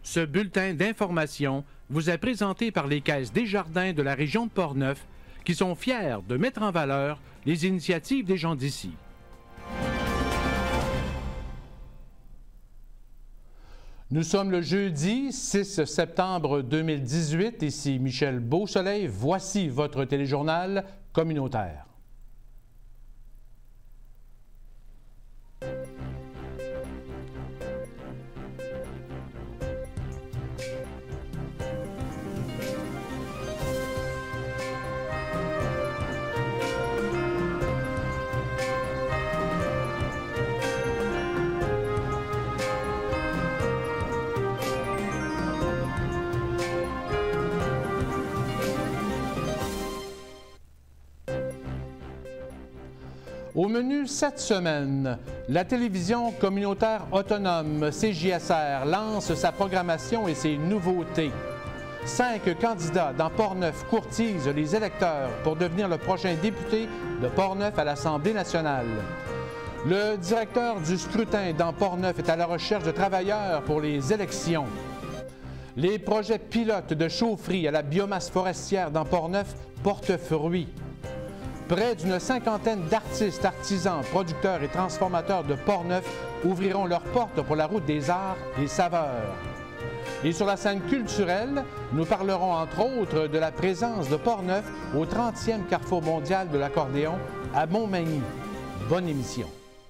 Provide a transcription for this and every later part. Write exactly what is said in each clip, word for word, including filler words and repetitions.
Ce bulletin d'information vous est présenté par les Caisses Desjardins de la région de Portneuf qui sont fiers de mettre en valeur les initiatives des gens d'ici. Nous sommes le jeudi six septembre deux mille dix-huit. Ici Michel Beausoleil. Voici votre téléjournal communautaire. Au menu cette semaine, la télévision communautaire autonome C J S R lance sa programmation et ses nouveautés. Cinq candidats dans Portneuf courtisent les électeurs pour devenir le prochain député de Portneuf à l'Assemblée nationale. Le directeur du scrutin dans Portneuf est à la recherche de travailleurs pour les élections. Les projets pilotes de chaufferie à la biomasse forestière dans Portneuf portent fruit. Près d'une cinquantaine d'artistes, artisans, producteurs et transformateurs de Portneuf ouvriront leurs portes pour la route des arts et saveurs. Et sur la scène culturelle, nous parlerons entre autres de la présence de Portneuf au trentième Carrefour mondial de l'accordéon à Montmagny. Bonne émission.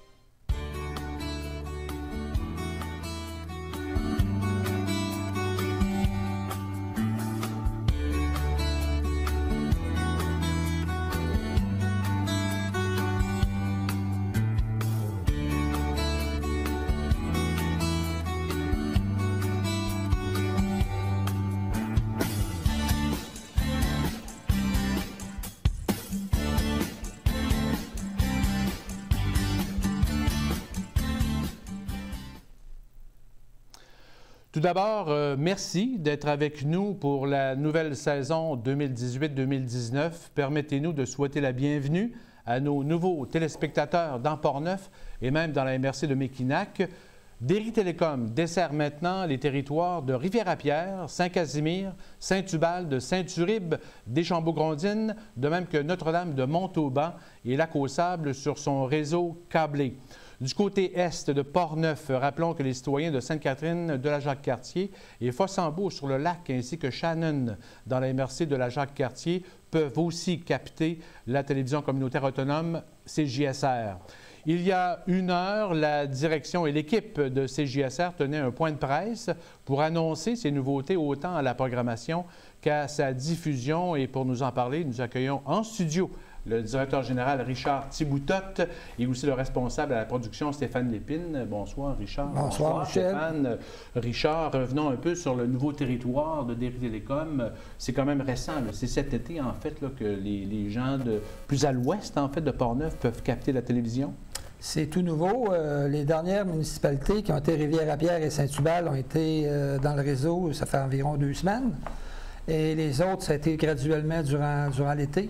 Tout d'abord, euh, merci d'être avec nous pour la nouvelle saison deux mille dix-huit deux mille dix-neuf. Permettez-nous de souhaiter la bienvenue à nos nouveaux téléspectateurs dans Portneuf et même dans la M R C de Mekinac. Derry Télécom dessert maintenant les territoires de Rivière-à-Pierre, Saint-Casimir, Saint-Ubalde, Saint-Uribe, Deschambault-Grondines, de même que Notre-Dame de Montauban et Lac-aux-Sables sur son réseau câblé. Du côté est de Portneuf, rappelons que les citoyens de Sainte-Catherine, de la Jacques-Cartier et Fossambeau sur le lac ainsi que Shannon dans la M R C de la Jacques-Cartier peuvent aussi capter la télévision communautaire autonome C J S R. Il y a une heure, la direction et l'équipe de C J S R tenaient un point de presse pour annoncer ces nouveautés autant à la programmation qu'à sa diffusion. Et pour nous en parler, nous accueillons en studio le directeur général Richard Thiboutot et aussi le responsable à la production Stéphane Lépine. Bonsoir Richard. Bonsoir, Bonsoir Michel. Stéphane. Richard, revenons un peu sur le nouveau territoire de Derry Télécom. C'est quand même récent. C'est cet été en fait là, que les, les gens de plus à l'ouest en fait de Portneuf peuvent capter la télévision. C'est tout nouveau. Euh, les dernières municipalités qui ont été Rivière-à-Pierre et Saint-Ubalde ont été euh, dans le réseau, ça fait environ deux semaines. Et les autres, ça a été graduellement durant, durant l'été.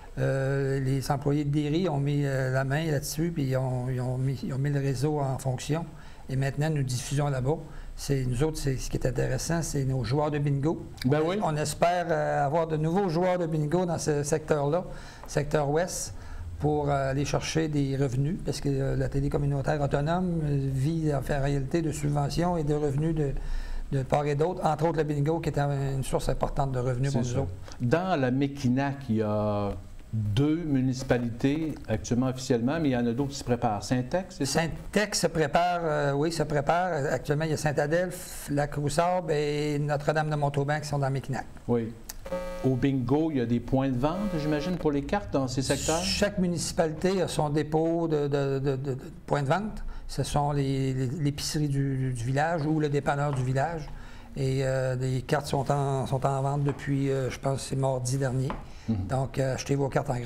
Euh, les employés de Derry ont mis euh, la main là-dessus, puis ils ont, ils, ont mis, ils ont mis le réseau en fonction. Et maintenant, nous diffusons là-bas. Nous autres, ce qui est intéressant, c'est nos joueurs de bingo. Ben oui. On espère euh, avoir de nouveaux joueurs de bingo dans ce secteur-là, secteur ouest, pour euh, aller chercher des revenus, parce que euh, la télé communautaire autonome euh, vit en fait, en réalité de subventions et de revenus de, de part et d'autre, entre autres le bingo, qui est une source importante de revenus pour nous autres. Dans la Mekinac, il y a deux municipalités actuellement officiellement, mais il y en a d'autres qui se préparent. Saint-Ex, c'est ça? Saint-Ex se prépare, euh, oui, se prépare. Actuellement, il y a Saint-Adelphe, Lac-aux-Sables et Notre-Dame de Montauban qui sont dans Mekinac. Oui. Au bingo, il y a des points de vente, j'imagine, pour les cartes dans ces secteurs? Chaque municipalité a son dépôt de, de, de, de, de points de vente. Ce sont l'épicerie du, du village ou le dépanneur du village. Et euh, les cartes sont en, sont en vente depuis, euh, je pense, c'est mardi dernier. Mm-hmm. Donc, euh, achetez vos cartes en grand nombre.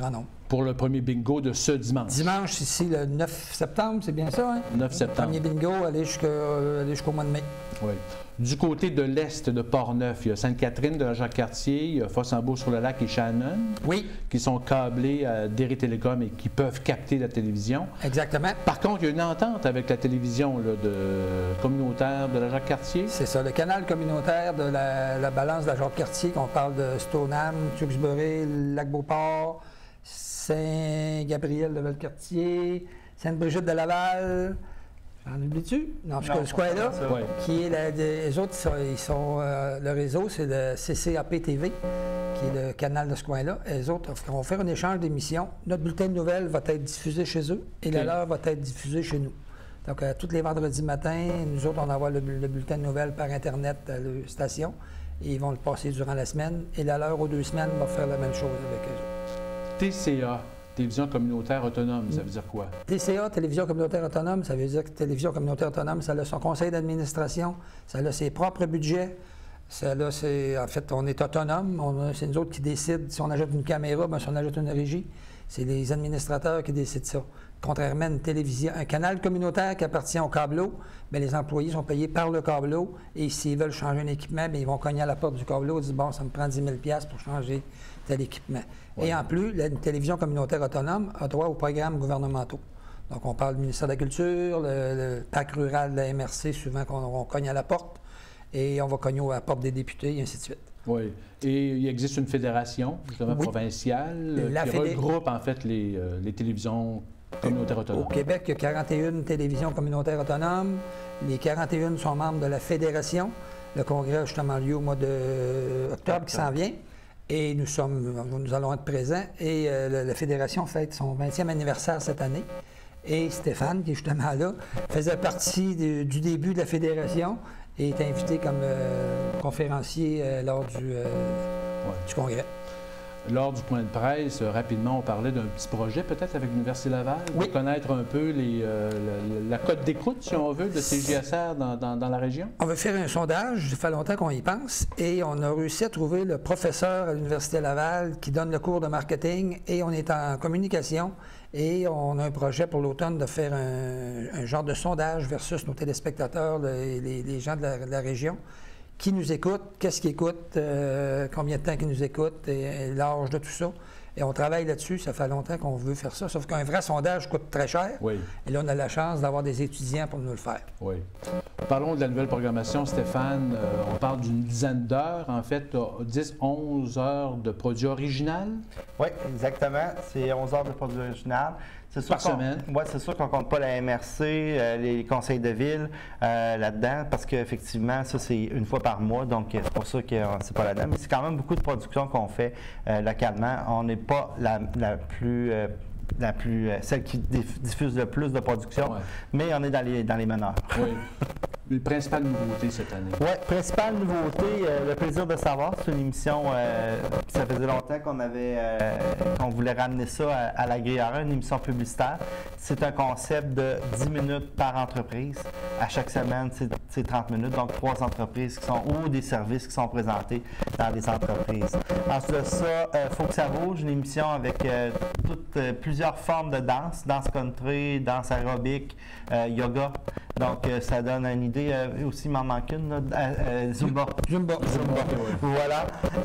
pour le premier bingo de ce dimanche. Dimanche, ici, le neuf septembre, c'est bien ça, hein? neuf septembre. Premier bingo, aller jusqu'au euh, jusqu'au mois de mai. Oui. Du côté de l'est de Portneuf, il y a Sainte-Catherine de la Jacques-Cartier, il y a Fossambeau-sur-le-Lac et Shannon, oui, qui sont câblés à Derry Télécom et qui peuvent capter la télévision. Exactement. Par contre, il y a une entente avec la télévision là, de communautaire de la Jacques-Cartier. C'est ça, le canal communautaire de la, la balance de la Jacques-Cartier, qu'on parle de Stoneham, Tewksbury, Lac-Beauport, Saint-Gabriel de Valcartier, Sainte-Brigitte de Laval. En oublies-tu? Non, parce que ce coin-là, oui. qui est la, les autres, ils sont, ils sont euh, le réseau, c'est le C C A P T V, qui est le canal de ce coin-là. Les autres vont faire un échange d'émissions. Notre bulletin de nouvelles va être diffusé chez eux et okay. le leur va être diffusé chez nous. Donc, euh, tous les vendredis matins, nous autres, on envoie le, le bulletin de nouvelles par Internet à la station et ils vont le passer durant la semaine. Et la leur, aux deux semaines, va faire la même chose avec eux. T C A. Télévision communautaire autonome, ça veut dire quoi? T C A, Télévision communautaire autonome, ça veut dire que Télévision communautaire autonome, ça a son conseil d'administration, ça a ses propres budgets, ça a c'est, en fait, on est autonome, c'est nous autres qui décident si on ajoute une caméra, bien, si on ajoute une régie, c'est les administrateurs qui décident ça. Contrairement à une télévision, un canal communautaire qui appartient au câbleau, bien, les employés sont payés par le câbleau et s'ils veulent changer un équipement, bien, ils vont cogner à la porte du câbleau et dire « bon, ça me prend dix mille dollars pour changer tel équipement ». Ouais. Et en plus, la télévision communautaire autonome a droit aux programmes gouvernementaux. Donc, on parle du ministère de la Culture, le, le P A C rural de la M R C, souvent qu'on on cogne à la porte, et on va cogner à la porte des députés, et ainsi de suite. Oui. Et il existe une fédération, justement, oui. provinciale, la qui fédé... regroupe, en fait, les, euh, les télévisions communautaires autonomes. Au Québec, il y a quarante et une télévisions communautaires autonomes. Les quarante et une sont membres de la fédération. Le congrès a justement lieu au mois d'octobre qui s'en vient. Et nous, sommes, nous allons être présents. Et euh, la Fédération fête son vingtième anniversaire cette année. Et Stéphane, qui est justement là, faisait partie de, du début de la Fédération et est invité comme euh, conférencier euh, lors du, euh, ouais. du congrès. Lors du point de presse, euh, rapidement, on parlait d'un petit projet peut-être avec l'Université Laval, oui. pour connaître un peu les, euh, la, la cote d'écoute, si on veut, de C J S R dans, dans, dans la région. On veut faire un sondage, ça fait longtemps qu'on y pense, et on a réussi à trouver le professeur à l'Université Laval qui donne le cours de marketing, et on est en communication, et on a un projet pour l'automne de faire un, un genre de sondage versus nos téléspectateurs, les, les, les gens de la, de la région. Qui nous écoute, qu'est-ce qu'ils écoutent, euh, combien de temps qu'ils nous écoutent, et, et l'âge de tout ça. Et on travaille là-dessus, ça fait longtemps qu'on veut faire ça, sauf qu'un vrai sondage coûte très cher. Oui. Et là, on a la chance d'avoir des étudiants pour nous le faire. Oui. Parlons de la nouvelle programmation, Stéphane. Euh, on parle d'une dizaine d'heures, en fait, dix à onze heures de produit original. Oui, exactement. C'est onze heures de produit original. Par semaine. Oui, c'est sûr qu'on ne compte pas la M R C, euh, les conseils de ville euh, là-dedans, parce qu'effectivement, ça, c'est une fois par mois, donc c'est pour ça que euh, c'est pas là-dedans. Mais c'est quand même beaucoup de production qu'on fait euh, localement. On n'est pas la, la plus... Euh, la plus, euh, celle qui diffuse le plus de production, ouais. mais on est dans les, dans les meneurs. Oui. Les principales nouveautés cette année. Oui, principale nouveauté, euh, le plaisir de savoir. C'est une émission, euh, ça faisait longtemps qu'on avait, euh, qu'on voulait ramener ça à, à la Grille Horaire, une émission publicitaire. C'est un concept de dix minutes par entreprise. À chaque semaine, c'est trente minutes, donc trois entreprises qui sont, ou des services qui sont présentés dans les entreprises. Ensuite de ça, euh, Faut que ça bouge, une émission avec euh, toutes, euh, plusieurs formes de danse, danse country, danse aérobique, euh, yoga. Donc, euh, ça donne une idée. Euh, aussi, il m'en manque une, là, euh, Zumba. Zumba. Zumba. Voilà.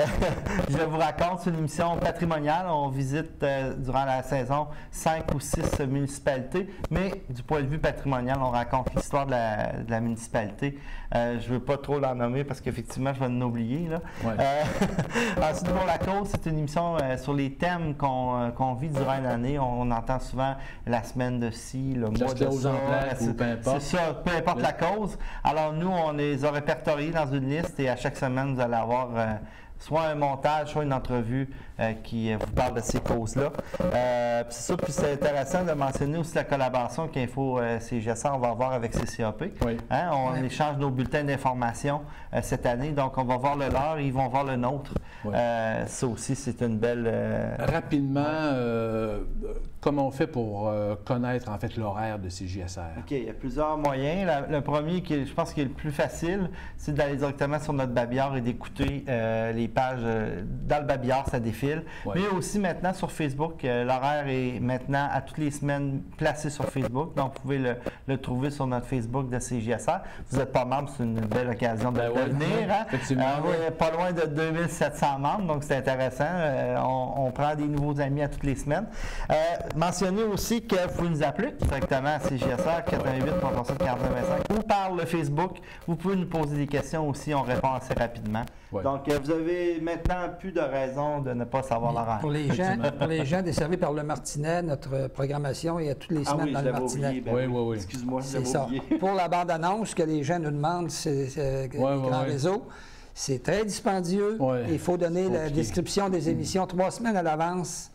Je vous raconte, c'est une émission patrimoniale. On visite euh, durant la saison cinq ou six municipalités, mais du point de vue patrimonial, on raconte l'histoire de la, de la municipalité. Euh, je ne veux pas trop l'en nommer parce qu'effectivement, je vais en oublier. Là. Ouais. Euh, ensuite, pour la cause, c'est une émission euh, sur les thèmes qu'on euh, qu'on vit durant l'année. On, on entend souvent la semaine de ci, le mois de ça. C'est ça, peu importe la cause. Alors nous, on les a répertoriés dans une liste et à chaque semaine, vous allez avoir euh, soit un montage, soit une entrevue euh, qui vous parle de ces causes-là. Euh, c'est ça, puis c'est intéressant de mentionner aussi la collaboration qu'Info euh, C G S R, on va avoir avec C C A P. Oui. Hein, on oui. échange nos bulletins d'information euh, cette année, donc on va voir le leur et ils vont voir le nôtre. Oui. Euh, ça aussi, c'est une belle... Euh... Rapidement, euh, comment on fait pour euh, connaître en fait l'horaire de C J S R? OK, il y a plusieurs moyens. La, le premier, qui est, je pense, qui est le plus facile, c'est d'aller directement sur notre babillard et d'écouter euh, les les pages euh, dans le babillard, ça défile. Ouais. Mais aussi maintenant sur Facebook, euh, l'horaire est maintenant à toutes les semaines placé sur Facebook. Donc, vous pouvez le, le trouver sur notre Facebook de C J S R. Vous n'êtes pas membre, c'est une belle occasion de Ben le ouais, devenir. Hein? effectivement, Euh, on ouais. est pas loin de deux mille sept cents membres, donc c'est intéressant. Euh, on, on prend des nouveaux amis à toutes les semaines. Euh, mentionnez aussi que vous pouvez nous appeler directement à C J S R quatre un huit, trois trois sept, quatre neuf cinq ou par le Facebook. Vous pouvez nous poser des questions aussi, on répond assez rapidement. Ouais. Donc, euh, vous avez maintenant plus de raison de ne pas savoir l'horaire. Pour les gens, pour les gens desservis par le Martinet, notre programmation est à toutes les Ah semaines oui, dans je le l'avais Martinet. oublié. Ben Oui, oui, oui, oui. Excuse-moi, je C'est l'avais ça. oublié. Pour la bande-annonce que les gens nous demandent, c'est c'est- les ouais, grands ouais. réseaux, c'est très dispendieux. Ouais. Il faut donner la compliqué. description des émissions trois semaines à l'avance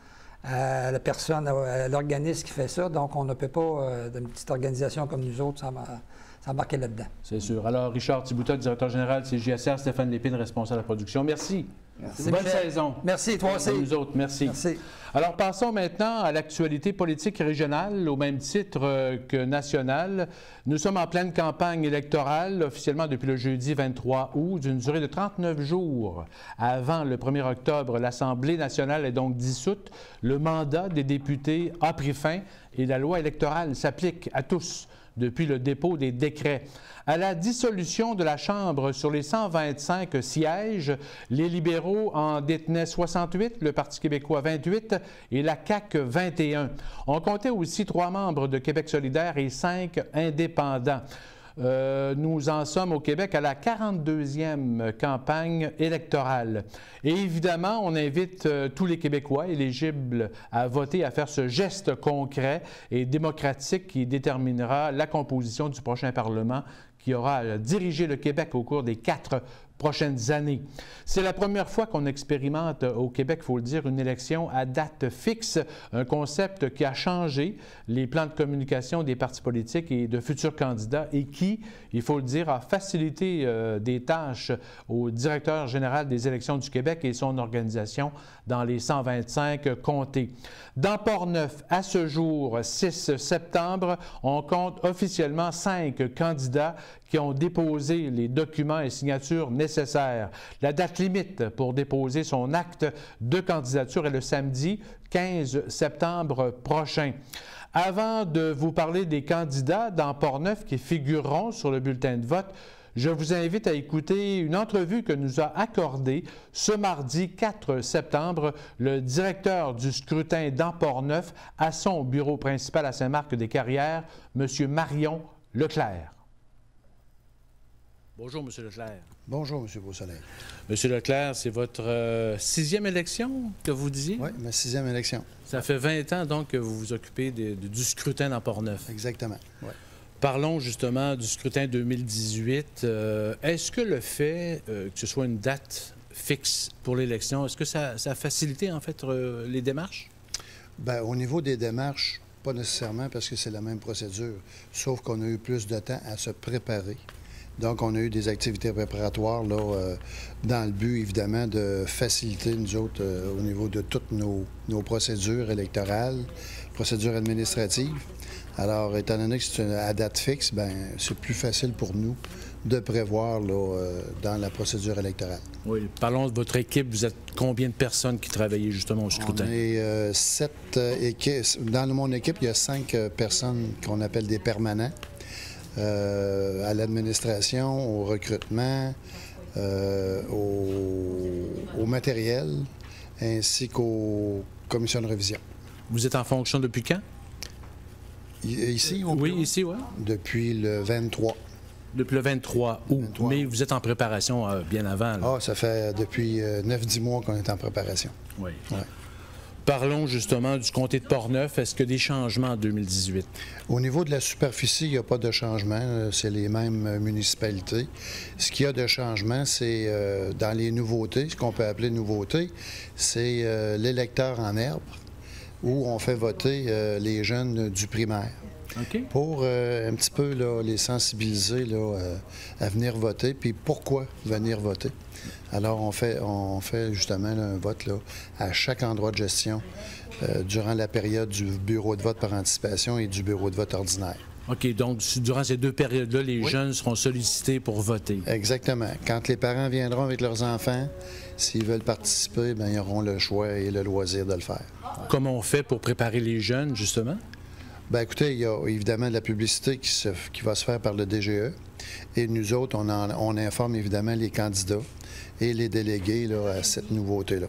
à la personne, à l'organisme qui fait ça. Donc, on ne peut pas, euh, d'une petite organisation comme nous autres, s'en- s'embarquer là-dedans. C'est sûr. Alors, Richard Thiboutot, directeur général de C J S R, Stéphane Lépine, responsable de la production. Merci. Merci. Bonne Michel. saison. Merci, toi aussi. À nous autres, merci. Merci. Alors, passons maintenant à l'actualité politique régionale, au même titre euh, que nationale. Nous sommes en pleine campagne électorale, officiellement depuis le jeudi vingt-trois août, d'une durée de trente-neuf jours. Avant le premier octobre, l'Assemblée nationale est donc dissoute. Le mandat des députés a pris fin et la loi électorale s'applique à tous depuis le dépôt des décrets. À la dissolution de la Chambre sur les cent vingt-cinq sièges, les libéraux en détenaient soixante-huit, le Parti québécois vingt-huit et la C A Q vingt et un. On comptait aussi trois membres de Québec solidaire et cinq indépendants. Euh, nous en sommes au Québec à la quarante-deuxième campagne électorale. Et évidemment, on invite euh, tous les Québécois éligibles à voter à faire ce geste concret et démocratique qui déterminera la composition du prochain Parlement qui aura à diriger le Québec au cours des quatre prochaines années. C'est la première fois qu'on expérimente au Québec, il faut le dire, une élection à date fixe, un concept qui a changé les plans de communication des partis politiques et de futurs candidats et qui, il faut le dire, a facilité euh, des tâches au directeur général des élections du Québec et son organisation dans les cent vingt-cinq comtés. Dans Portneuf, à ce jour, six septembre, on compte officiellement cinq candidats qui ont déposé les documents et signatures nécessaires. La date limite pour déposer son acte de candidature est le samedi quinze septembre prochain. Avant de vous parler des candidats dans Portneuf qui figureront sur le bulletin de vote, je vous invite à écouter une entrevue que nous a accordée ce mardi quatre septembre le directeur du scrutin dans Portneuf à son bureau principal à Saint-Marc-des-Carrières, M. Marion Leclerc. Bonjour, M. Leclerc. Bonjour, M. Beausoleil. M. Leclerc, c'est votre euh, sixième élection que vous disiez? Oui, ma sixième élection. Ça fait vingt ans donc que vous vous occupez de, de, du scrutin dans Portneuf. Exactement, oui. Parlons justement du scrutin deux mille dix-huit. Euh, est-ce que le fait euh, que ce soit une date fixe pour l'élection, est-ce que ça, ça a facilité en fait euh, les démarches? Bien, au niveau des démarches, pas nécessairement parce que c'est la même procédure, sauf qu'on a eu plus de temps à se préparer. Donc, on a eu des activités préparatoires là, euh, dans le but, évidemment, de faciliter, nous autres, euh, au niveau de toutes nos, nos procédures électorales, procédures administratives. Alors, étant donné que c'est à date fixe, bien, c'est plus facile pour nous de prévoir là, euh, dans la procédure électorale. Oui. Parlons de votre équipe. Vous êtes combien de personnes qui travaillent justement au scrutin? On est euh, sept euh, équipes. Dans mon équipe, il y a cinq euh, personnes qu'on appelle des permanents. Euh, à l'administration, au recrutement, euh, au, au matériel, ainsi qu'aux commissions de révision. Vous êtes en fonction depuis quand? Ici, au Oui, bureau? ici, oui. Depuis le vingt-trois. Depuis le vingt-trois août. vingt-trois. Mais vous êtes en préparation euh, bien avant. Là. Ah, ça fait depuis euh, neuf dix mois qu'on est en préparation. Oui. Ouais. Parlons justement du comté de Portneuf. Est-ce qu'il y a des changements en deux mille dix-huit? Au niveau de la superficie, il n'y a pas de changement. C'est les mêmes municipalités. Ce qu'il y a de changement, c'est euh, dans les nouveautés, ce qu'on peut appeler nouveautés, c'est euh, l'électeur en herbe, où on fait voter euh, les jeunes du primaire. OK. Pour euh, un petit peu là, les sensibiliser là, euh, à venir voter, puis pourquoi venir voter. Alors, on fait, on fait justement là, un vote là, à chaque endroit de gestion euh, durant la période du bureau de vote par anticipation et du bureau de vote ordinaire. OK, donc durant ces deux périodes-là, les Oui. jeunes seront sollicités pour voter. Exactement. Quand les parents viendront avec leurs enfants, s'ils veulent participer, bien, ils auront le choix et le loisir de le faire. Comment on fait pour préparer les jeunes, justement? Bien, écoutez, il y a évidemment de la publicité qui, se, qui va se faire par le D G E. Et nous autres, on, en, on informe évidemment les candidats et les délégués là, à cette nouveauté-là.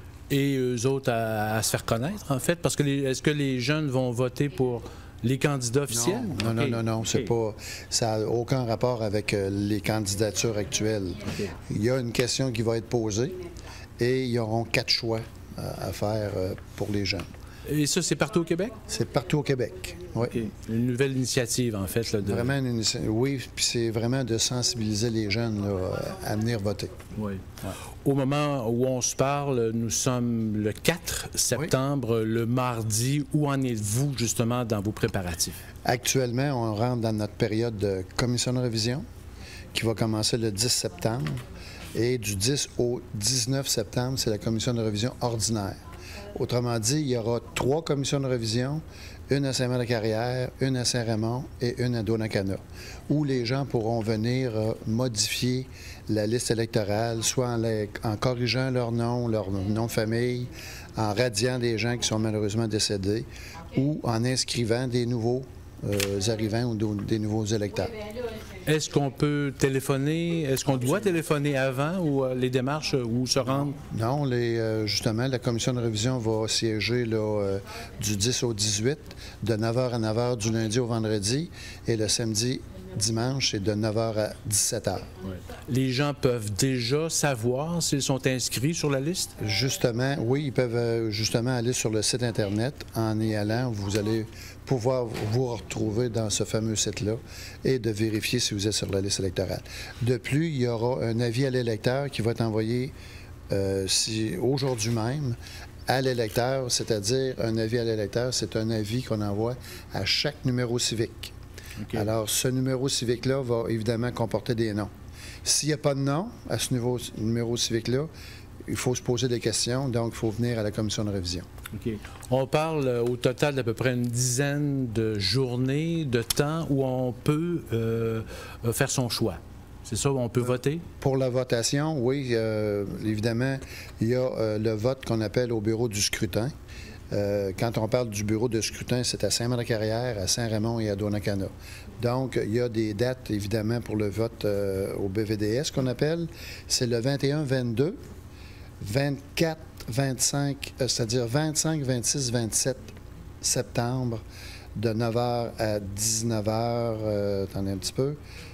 Et eux autres à, à se faire connaître, en fait? Parce que les- est-ce que les jeunes vont voter pour les candidats officiels? Non, non, OK. non, non, c'est OK. pas, ça n'a aucun rapport avec euh, les candidatures actuelles. OK. Il y a une question qui va être posée et ils auront quatre choix euh, à faire euh, pour les jeunes. Et ça, c'est partout au Québec? C'est partout au Québec. Oui. OK. Une nouvelle initiative, en fait. Là, de... Vraiment, une initia- oui, puis c'est vraiment de sensibiliser les jeunes là, à venir voter. Oui. Au moment où on se parle, nous sommes le quatre septembre, le mardi. Où en êtes-vous, justement, dans vos préparatifs? Actuellement, on rentre dans notre période de commission de révision qui va commencer le dix septembre. Et du dix au dix-neuf septembre, c'est la commission de révision ordinaire. Autrement dit, il y aura trois commissions de révision, une à Saint-Mère-de-Carrière, une à Saint-Raymond et une à Donnacana, où les gens pourront venir euh, modifier la liste électorale, soit en, les- en corrigeant leur nom, leur nom de famille, en radiant des gens qui sont malheureusement décédés, ou en inscrivant des nouveaux euh, arrivants ou de- des nouveaux électeurs. Est-ce qu'on peut téléphoner? Est-ce qu'on doit téléphoner avant ou euh, les démarches euh, où se rendre? Non, les, euh, justement, la commission de révision va siéger là, euh, du dix au dix-huit, de neuf heures à neuf heures du lundi au vendredi, et le samedi, dimanche, c'est de neuf heures à dix-sept heures. Les gens peuvent déjà savoir s'ils sont inscrits sur la liste? Justement, oui, ils peuvent euh, justement aller sur le site Internet. En y allant, vous allez pouvoir vous retrouver dans ce fameux site-là et de vérifier si vous êtes sur la liste électorale. De plus, il y aura un avis à l'électeur qui va être envoyé euh, si, aujourd'hui même à l'électeur, c'est-à-dire un avis à l'électeur, c'est un avis qu'on envoie à chaque numéro civique. OK. Alors, ce numéro civique-là va évidemment comporter des noms. S'il n'y a pas de nom à ce nouveau numéro civique-là, il faut se poser des questions, donc il faut venir à la commission de révision. OK. On parle euh, au total d'à peu près une dizaine de journées, de temps où on peut euh, euh, faire son choix. C'est ça, on peut voter? Pour la votation, oui, euh, évidemment, il y a euh, le vote qu'on appelle au bureau du scrutin. Euh, quand on parle du bureau de scrutin, c'est à Saint-Mère-de-Carrière, à Saint-Raymond et à Donnacana. Donc, il y a des dates, évidemment, pour le vote euh, au B V D S qu'on appelle. C'est le vingt et un vingt-deux, vingt-quatre vingt-cinq, euh, c'est-à-dire vingt-cinq, vingt-six, vingt-sept septembre, de neuf heures à dix-neuf heures. Euh, attendez un petit peu.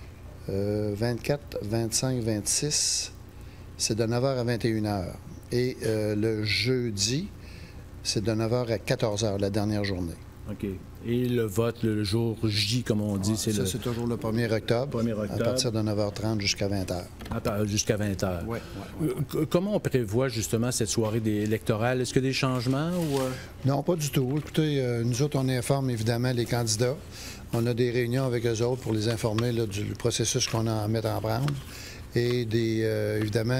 Euh, vingt-quatre, vingt-cinq, vingt-six, c'est de neuf heures à vingt et une heures. Et euh, le jeudi, c'est de neuf heures à quatorze heures, la dernière journée. OK. Et le vote, le jour J, comme on dit, c'est Ça, le... c'est toujours le premier octobre, premier octobre. à partir de neuf heures trente jusqu'à vingt heures. Attends, jusqu'à vingt heures. Oui, Euh, c- Comment on prévoit justement cette soirée des- électorale? Est-ce qu'il y a des changements ou... euh? Non, pas du tout. Écoutez, euh, nous autres, on informe évidemment les candidats. On a des réunions avec eux autres pour les informer là, du processus qu'on a à mettre en branle. Et des, euh, évidemment,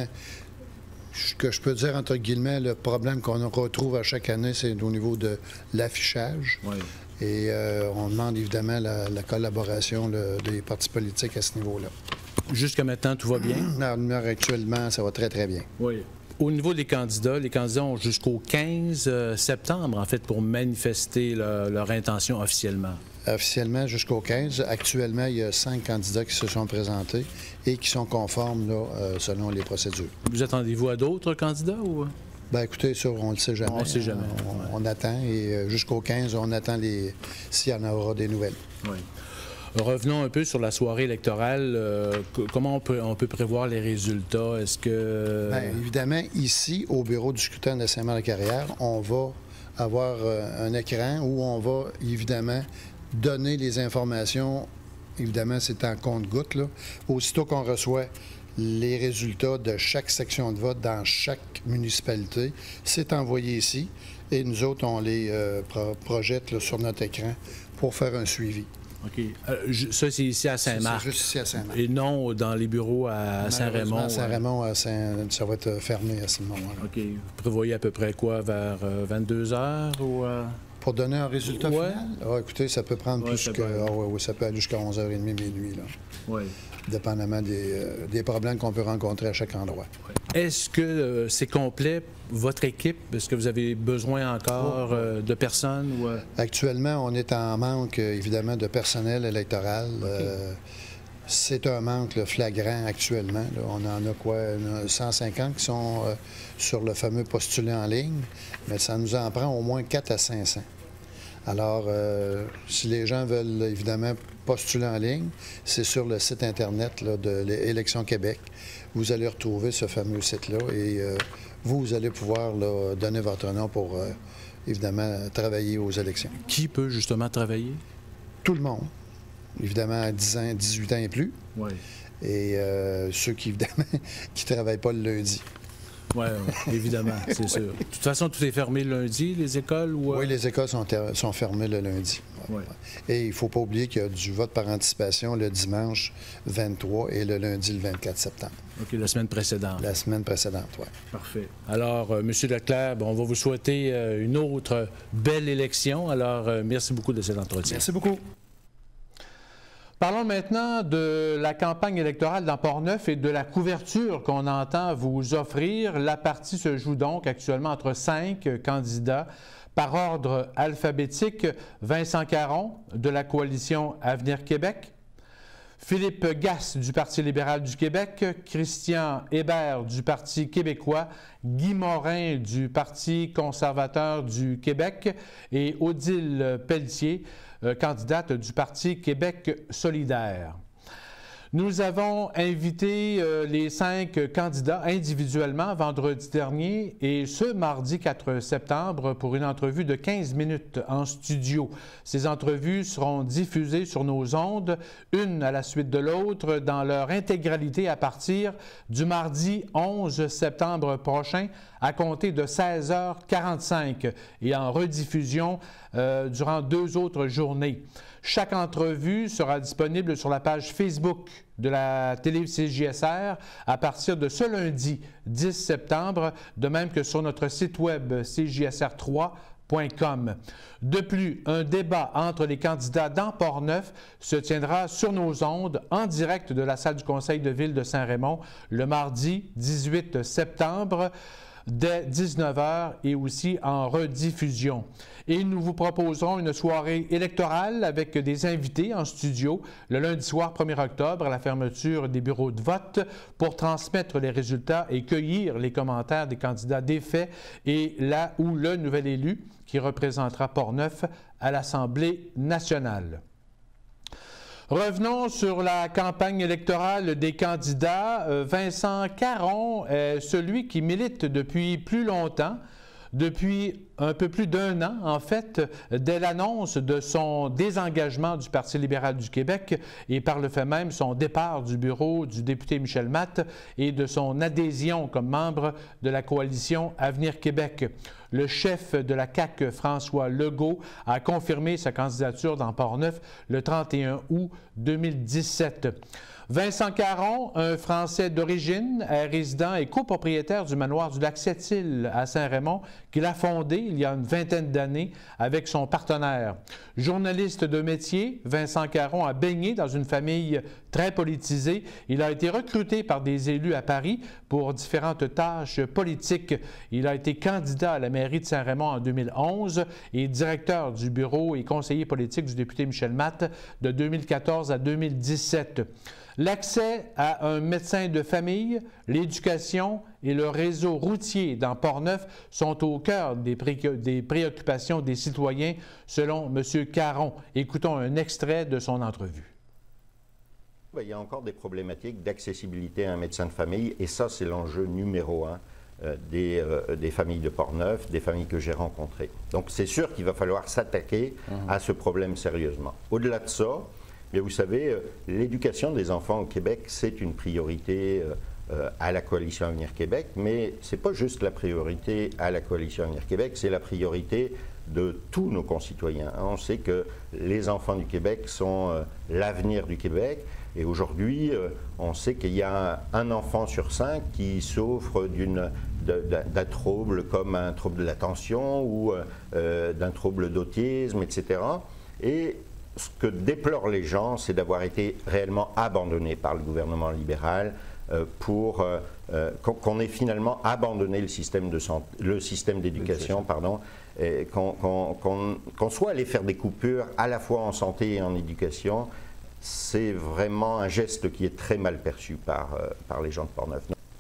ce que je peux dire, entre guillemets, le problème qu'on retrouve à chaque année, c'est au niveau de l'affichage. Oui. Et euh, on demande évidemment la, la collaboration là, des partis politiques à ce niveau-là. Jusqu'à maintenant, tout va bien? Non, actuellement, ça va très, très bien. Oui. Au niveau des candidats, les candidats ont jusqu'au quinze septembre, en fait, pour manifester leur, leur intention officiellement. Officiellement jusqu'au quinze. Actuellement, il y a cinq candidats qui se sont présentés et qui sont conformes là, euh, selon les procédures. Vous attendez-vous à d'autres candidats ou... Bien, écoutez, ça, on ne le sait jamais. On le sait jamais, On, on attend et euh, jusqu'au quinze, on attend les s'il y en aura des nouvelles. Oui. Revenons un peu sur la soirée électorale. Euh, c- comment on peut, on peut prévoir les résultats? Est-ce que... Bien, évidemment, ici, au bureau du scrutin de Saint-Mère-de-Carrière, on va avoir euh, un écran où on va, évidemment, donner les informations. Évidemment, c'est en compte-gouttes, là. Aussitôt qu'on reçoit les résultats de chaque section de vote dans chaque municipalité, c'est envoyé ici et nous autres, on les euh, pro- projette là, sur notre écran pour faire un suivi. OK. Euh, ju- ça, c'est ici à Saint-Marc. C'est juste ici à Saint-Marc. Et non dans les bureaux à Saint-Raymond. Malheureusement, à Saint-Raymond, à Saint- ça va être fermé à ce moment-là. OK. Vous prévoyez à peu près quoi, vers euh, vingt-deux heures ou... euh? Pour donner un résultat Ouais. final? Ah, écoutez, ça peut prendre Ouais, plus ça que... peut aller. Ah, oui, oui, ça peut aller jusqu'à onze heures trente, minuit, là. Oui. Dépendamment des, euh, des problèmes qu'on peut rencontrer à chaque endroit. Est-ce que euh, c'est complet, votre équipe? Est-ce que vous avez besoin encore euh, de personnes? Ou, euh... Actuellement, on est en manque, euh, évidemment, de personnel électoral. Okay. Euh, c'est un manque là, flagrant actuellement. Là. On en a quoi? cent cinquante qui sont euh, sur le fameux postulat en ligne, mais ça nous en prend au moins quatre à cinq cents. Alors, euh, si les gens veulent évidemment postuler en ligne, c'est sur le site Internet là, de l'Élection Québec. Vous allez retrouver ce fameux site-là et euh, vous, vous allez pouvoir là, donner votre nom pour, euh, évidemment, travailler aux élections. Qui peut justement travailler? Tout le monde. Évidemment, à dix ans, dix-huit ans et plus. Oui. Et euh, ceux qui, évidemment, qui ne travaillent pas le lundi. Oui, évidemment, c'est sûr. De toute façon, tout est fermé le lundi, les écoles? Ou... Oui, les écoles sont, sont fermées le lundi. Ouais. Et il ne faut pas oublier qu'il y a du vote par anticipation le dimanche vingt-trois et le lundi le vingt-quatre septembre. OK, la semaine précédente. La semaine précédente, oui. Parfait. Alors, euh, M. Leclerc, on va vous souhaiter euh, une autre belle élection. Alors, euh, merci beaucoup de cet entretien. Merci beaucoup. Parlons maintenant de la campagne électorale dans Portneuf et de la couverture qu'on entend vous offrir. La partie se joue donc actuellement entre cinq candidats par ordre alphabétique. Vincent Caron de la coalition Avenir Québec, Philippe Gasse du Parti libéral du Québec, Christian Hébert du Parti québécois, Guy Morin du Parti conservateur du Québec et Odile Pelletier, euh, candidate du Parti Québec solidaire. Nous avons invité euh, les cinq candidats individuellement vendredi dernier et ce mardi quatre septembre pour une entrevue de quinze minutes en studio. Ces entrevues seront diffusées sur nos ondes, une à la suite de l'autre, dans leur intégralité à partir du mardi onze septembre prochain à compter de seize heures quarante-cinq et en rediffusion euh, durant deux autres journées. Chaque entrevue sera disponible sur la page Facebook de la télé C J S R à partir de ce lundi dix septembre, de même que sur notre site web C J S R trois point com. De plus, un débat entre les candidats dans Portneuf se tiendra sur nos ondes en direct de la salle du Conseil de ville de Saint-Raymond le mardi dix-huit septembre dès dix-neuf heures et aussi en rediffusion. Et nous vous proposerons une soirée électorale avec des invités en studio le lundi soir premier octobre à la fermeture des bureaux de vote pour transmettre les résultats et cueillir les commentaires des candidats défaits et là où le nouvel élu qui représentera Portneuf à l'Assemblée nationale. Revenons sur la campagne électorale des candidats. Vincent Caron est celui qui milite depuis plus longtemps, depuis un peu plus d'un an, en fait, dès l'annonce de son désengagement du Parti libéral du Québec et par le fait même son départ du bureau du député Michel Matte et de son adhésion comme membre de la coalition Avenir Québec. Le chef de la C A Q, François Legault, a confirmé sa candidature dans Portneuf le trente et un août deux mille dix-sept. Vincent Caron, un Français d'origine, est résident et copropriétaire du manoir du Lac-Sept-Îles à Saint-Raymond, qu'il a fondé il y a une vingtaine d'années avec son partenaire. Journaliste de métier, Vincent Caron a baigné dans une famille très politisée. Il a été recruté par des élus à Paris pour différentes tâches politiques. Il a été candidat à la mairie de Saint-Raymond en deux mille onze et directeur du bureau et conseiller politique du député Michel Matte de deux mille quatorze à deux mille dix-sept. L'accès à un médecin de famille, l'éducation et le réseau routier dans Portneuf sont au cœur des, pré des préoccupations des citoyens, selon M. Caron. Écoutons un extrait de son entrevue. Il y a encore des problématiques d'accessibilité à un médecin de famille et ça, c'est l'enjeu numéro un euh, des, euh, des familles de Portneuf, des familles que j'ai rencontrées. Donc, c'est sûr qu'il va falloir s'attaquer mmh. à ce problème sérieusement. Au-delà de ça, mais vous savez, l'éducation des enfants au Québec, c'est une priorité euh, à la Coalition Avenir Québec, mais ce n'est pas juste la priorité à la Coalition Avenir Québec, c'est la priorité de tous nos concitoyens. On sait que les enfants du Québec sont euh, l'avenir du Québec Et aujourd'hui, euh, on sait qu'il y a un enfant sur cinq qui souffre d'une d'un trouble comme un trouble de l'attention ou euh, d'un trouble d'autisme, et cetera. Et ce que déplorent les gens, c'est d'avoir été réellement abandonnés par le gouvernement libéral euh, pour euh, euh, qu'on ait finalement abandonné le système de santé, le système d'éducation, pardon, et qu'on qu'on, qu'on, qu'on soit allé faire des coupures à la fois en santé et en éducation. C'est vraiment un geste qui est très mal perçu par, euh, par les gens de Portneuf.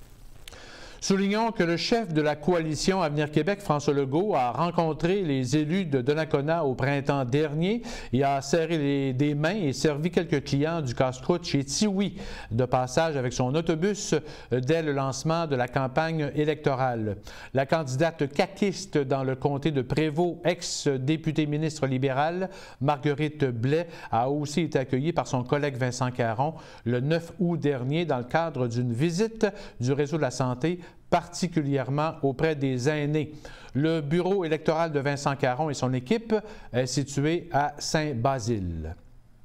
Soulignons que le chef de la coalition Avenir Québec, François Legault, a rencontré les élus de Donnacona au printemps dernier et a serré les, des mains et servi quelques clients du casse-croûte chez Tiwi de passage avec son autobus dès le lancement de la campagne électorale. La candidate caquiste dans le comté de Prévost, ex-députée ministre libérale, Marguerite Blais, a aussi été accueillie par son collègue Vincent Caron le neuf août dernier dans le cadre d'une visite du réseau de la santé, particulièrement auprès des aînés. Le bureau électoral de Vincent Caron et son équipe est situé à Saint-Basile.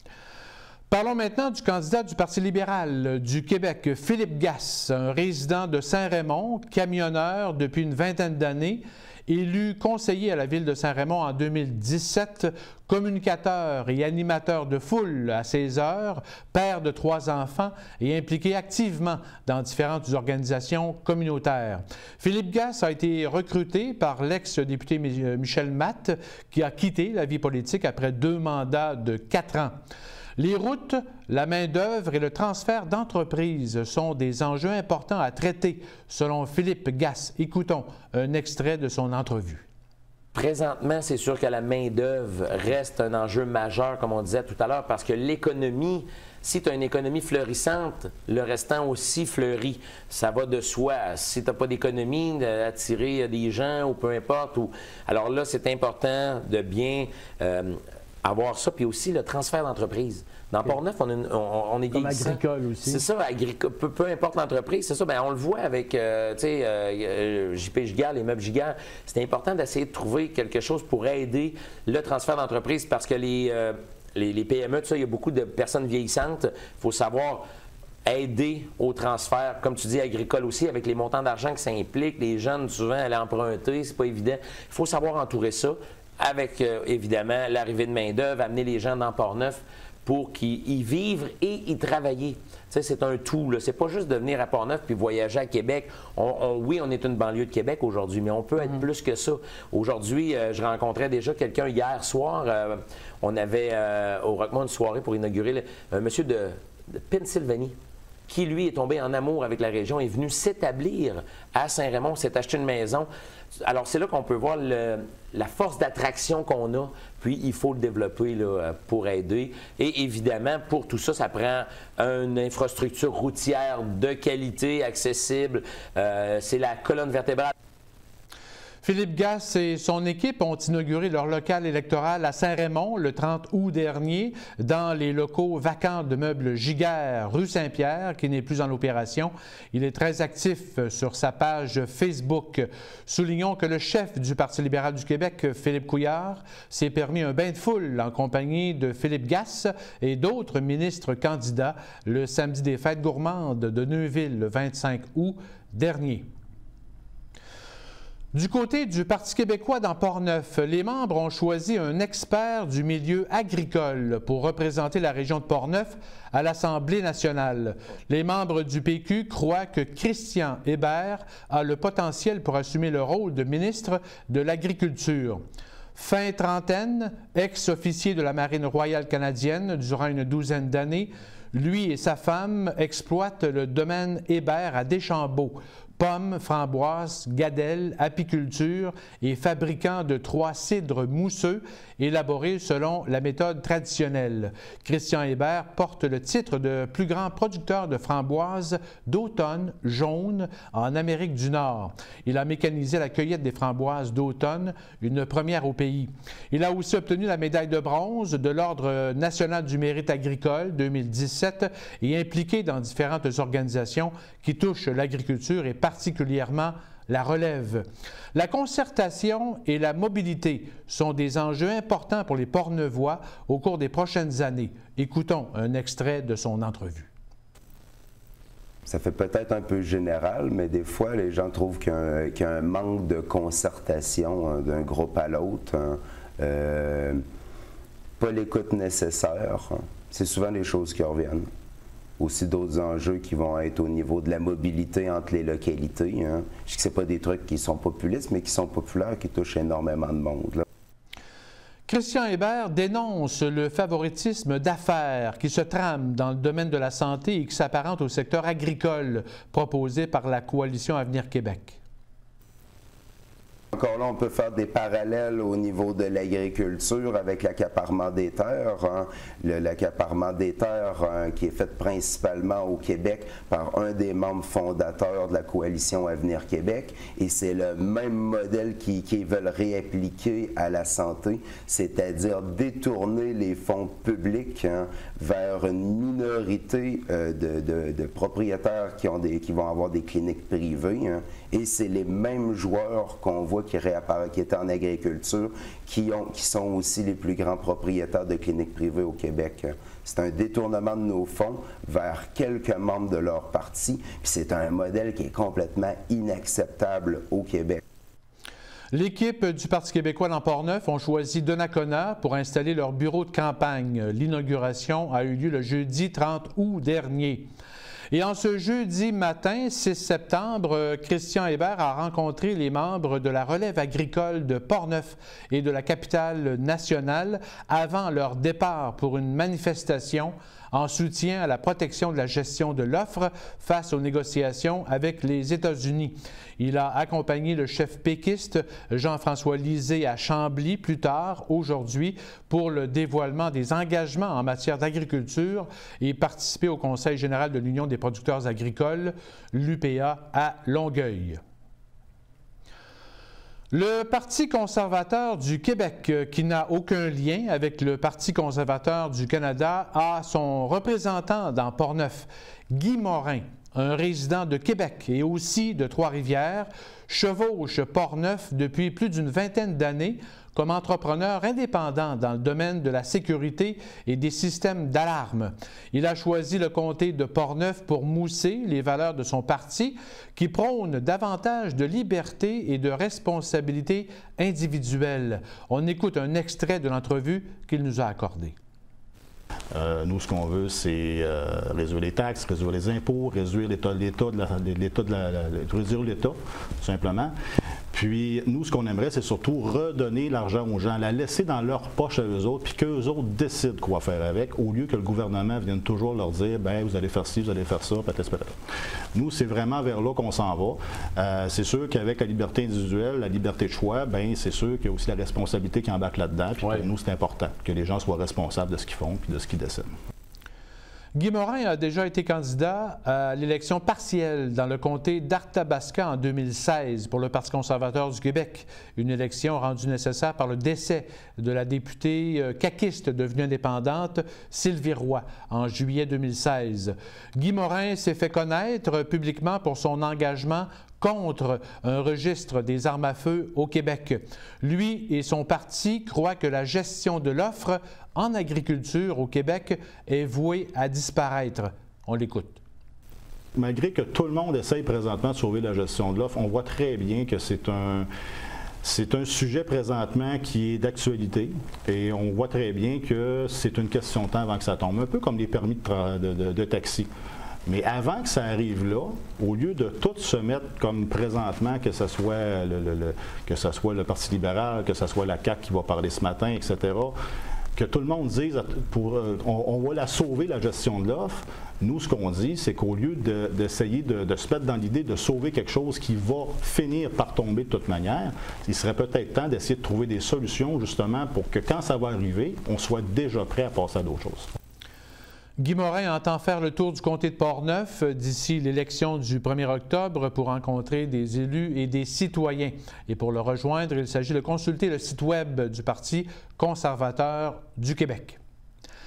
Parlons maintenant du candidat du Parti libéral du Québec, Philippe Gasse, un résident de Saint-Raymond, camionneur depuis une vingtaine d'années, élu conseiller à la ville de Saint-Raymond en deux mille dix-sept, communicateur et animateur de foule à ses heures, père de trois enfants et impliqué activement dans différentes organisations communautaires. Philippe Gasse a été recruté par l'ex-député Michel Matte, qui a quitté la vie politique après deux mandats de quatre ans. Les routes, la main-d'œuvre et le transfert d'entreprises sont des enjeux importants à traiter, selon Philippe Gasse. Écoutons un extrait de son entrevue. Présentement, c'est sûr que la main-d'œuvre reste un enjeu majeur, comme on disait tout à l'heure, parce que l'économie, si tu as une économie fleurissante, le restant aussi fleurit. Ça va de soi. Si tu n'as pas d'économie, d'attirer des gens ou peu importe. Ou... Alors là, c'est important de bien... Euh, avoir ça, puis aussi le transfert d'entreprise. Dans Portneuf, on, on, on est comme vieillissant. agricole aussi. C'est ça, agricole, peu, peu importe l'entreprise, c'est ça. Bien, on le voit avec, euh, tu sais, euh, J P Giguère, les meubles Giguère. C'est important d'essayer de trouver quelque chose pour aider le transfert d'entreprise parce que les, euh, les, les P M E, tout ça, il y a beaucoup de personnes vieillissantes. Il faut savoir aider au transfert, comme tu dis, agricole aussi, avec les montants d'argent que ça implique. Les jeunes, souvent, aller emprunter, c'est pas évident. Il faut savoir entourer ça. Avec, euh, évidemment, l'arrivée de main-d'œuvre, amener les gens dans Portneuf pour qu'ils y vivent et y travailler. Tu sais, c'est un tout. C'est pas juste de venir à Portneuf puis voyager à Québec. On, on, oui, on est une banlieue de Québec aujourd'hui, mais on peut être mm-hmm. plus que ça. Aujourd'hui, euh, je rencontrais déjà quelqu'un hier soir. Euh, on avait euh, au Roquemont une soirée pour inaugurer le, un monsieur de, de Pennsylvanie, qui, lui, est tombé en amour avec la région, est venu s'établir à Saint-Raymond, s'est acheté une maison. Alors, c'est là qu'on peut voir le, la force d'attraction qu'on a, puis il faut le développer là, pour aider. Et évidemment, pour tout ça, ça prend une infrastructure routière de qualité, accessible. Euh, c'est la colonne vertébrale. Philippe Gasse et son équipe ont inauguré leur local électoral à Saint-Raymond le trente août dernier dans les locaux vacants de meubles Giguère, rue Saint-Pierre, qui n'est plus en opération. Il est très actif sur sa page Facebook. Soulignons que le chef du Parti libéral du Québec, Philippe Couillard, s'est permis un bain de foule en compagnie de Philippe Gasse et d'autres ministres candidats le samedi des fêtes gourmandes de Neuville le vingt-cinq août dernier. Du côté du Parti québécois dans Portneuf, les membres ont choisi un expert du milieu agricole pour représenter la région de Portneuf à l'Assemblée nationale. Les membres du P Q croient que Christian Hébert a le potentiel pour assumer le rôle de ministre de l'Agriculture. Fin trentaine, ex-officier de la Marine royale canadienne durant une douzaine d'années, lui et sa femme exploitent le domaine Hébert à Deschambault. Pommes, framboises, gadelles, apiculture et fabricant de trois cidres mousseux élaborés selon la méthode traditionnelle. Christian Hébert porte le titre de plus grand producteur de framboises d'automne jaune en Amérique du Nord. Il a mécanisé la cueillette des framboises d'automne, une première au pays. Il a aussi obtenu la médaille de bronze de l'Ordre national du mérite agricole deux mille dix-sept et impliqué dans différentes organisations qui touchent l'agriculture et particulièrement la relève. La concertation et la mobilité sont des enjeux importants pour les Portneuvois au cours des prochaines années. Écoutons un extrait de son entrevue. Ça fait peut-être un peu général, mais des fois, les gens trouvent qu'il y a un, qu'il y a un manque de concertation hein, d'un groupe à l'autre. Hein, euh, pas l'écoute nécessaire. Hein. C'est souvent des choses qui reviennent. Aussi d'autres enjeux qui vont être au niveau de la mobilité entre les localités. Hein. Je sais que ce pas des trucs qui sont populistes, mais qui sont populaires, qui touchent énormément de monde. Là. Christian Hébert dénonce le favoritisme d'affaires qui se trame dans le domaine de la santé et qui s'apparente au secteur agricole proposé par la Coalition Avenir Québec. Encore là, on peut faire des parallèles au niveau de l'agriculture avec l'accaparement des terres. Hein. L'accaparement des terres hein, qui est fait principalement au Québec par un des membres fondateurs de la Coalition Avenir Québec. Et c'est le même modèle qu'ils qui veulent réappliquer à la santé, c'est-à-dire détourner les fonds publics hein, vers une minorité euh, de, de, de propriétaires qui, ont des, qui vont avoir des cliniques privées. Hein. Et c'est les mêmes joueurs qu'on voit qui réapparaissent, qui étaient en agriculture, qui, ont, qui sont aussi les plus grands propriétaires de cliniques privées au Québec. C'est un détournement de nos fonds vers quelques membres de leur parti, puis c'est un modèle qui est complètement inacceptable au Québec. L'équipe du Parti québécois dans Portneuf ont choisi Donnacona pour installer leur bureau de campagne. L'inauguration a eu lieu le jeudi trente août dernier. Et en ce jeudi matin, six septembre, Christian Hébert a rencontré les membres de la relève agricole de Portneuf et de la capitale nationale avant leur départ pour une manifestation en soutien à la protection de la gestion de l'offre face aux négociations avec les États-Unis. Il a accompagné le chef péquiste Jean-François Lisée à Chambly plus tard, aujourd'hui, pour le dévoilement des engagements en matière d'agriculture et participé au Conseil général de l'Union des producteurs agricoles, l'U P A, à Longueuil. Le Parti conservateur du Québec, qui n'a aucun lien avec le Parti conservateur du Canada, a son représentant dans Portneuf, Guy Morin, un résident de Québec et aussi de Trois-Rivières, chevauche Portneuf depuis plus d'une vingtaine d'années comme entrepreneur indépendant dans le domaine de la sécurité et des systèmes d'alarme. Il a choisi le comté de Portneuf pour mousser les valeurs de son parti qui prône davantage de liberté et de responsabilité individuelle. On écoute un extrait de l'entrevue qu'il nous a accordée. Euh, nous, ce qu'on veut, c'est euh, réduire les taxes, réduire les impôts, réduire l'État de la, l'État de la, la, réduire l'État, tout simplement. Puis, nous, ce qu'on aimerait, c'est surtout redonner l'argent aux gens, la laisser dans leur poche à eux autres, puis qu'eux autres décident quoi faire avec, au lieu que le gouvernement vienne toujours leur dire, bien, vous allez faire ci, vous allez faire ça, peut-être, peut-être. Nous, c'est vraiment vers là qu'on s'en va. Euh, c'est sûr qu'avec la liberté individuelle, la liberté de choix, bien, c'est sûr qu'il y a aussi la responsabilité qui embarque là-dedans. Puis, ouais. Pour nous, c'est important que les gens soient responsables de ce qu'ils font puis de ce qu'ils décident. Guy Morin a déjà été candidat à l'élection partielle dans le comté d'Arthabasca en deux mille seize pour le Parti conservateur du Québec, une élection rendue nécessaire par le décès de la députée caquiste devenue indépendante Sylvie Roy en juillet deux mille seize. Guy Morin s'est fait connaître publiquement pour son engagement contre un registre des armes à feu au Québec. Lui et son parti croient que la gestion de l'offre en agriculture au Québec est vouée à disparaître. On l'écoute. Malgré que tout le monde essaye présentement de sauver la gestion de l'offre, on voit très bien que c'est un... C'est un sujet présentement qui est d'actualité et on voit très bien que c'est une question de temps avant que ça tombe, un peu comme les permis de, de, de, de taxi. Mais avant que ça arrive là, au lieu de tout se mettre comme présentement, que ce soit le, le, le, que ce soit le Parti libéral, que ce soit la C A Q qui va parler ce matin, et cetera, que tout le monde dise pour, on, on va la sauver, la gestion de l'offre. Nous, ce qu'on dit, c'est qu'au lieu de, d'essayer de, de se mettre dans l'idée de sauver quelque chose qui va finir par tomber de toute manière, il serait peut-être temps d'essayer de trouver des solutions justement pour que quand ça va arriver, on soit déjà prêt à passer à d'autres choses. Guy Morin entend faire le tour du comté de Portneuf d'ici l'élection du premier octobre pour rencontrer des élus et des citoyens. Et pour le rejoindre, il s'agit de consulter le site web du Parti conservateur du Québec.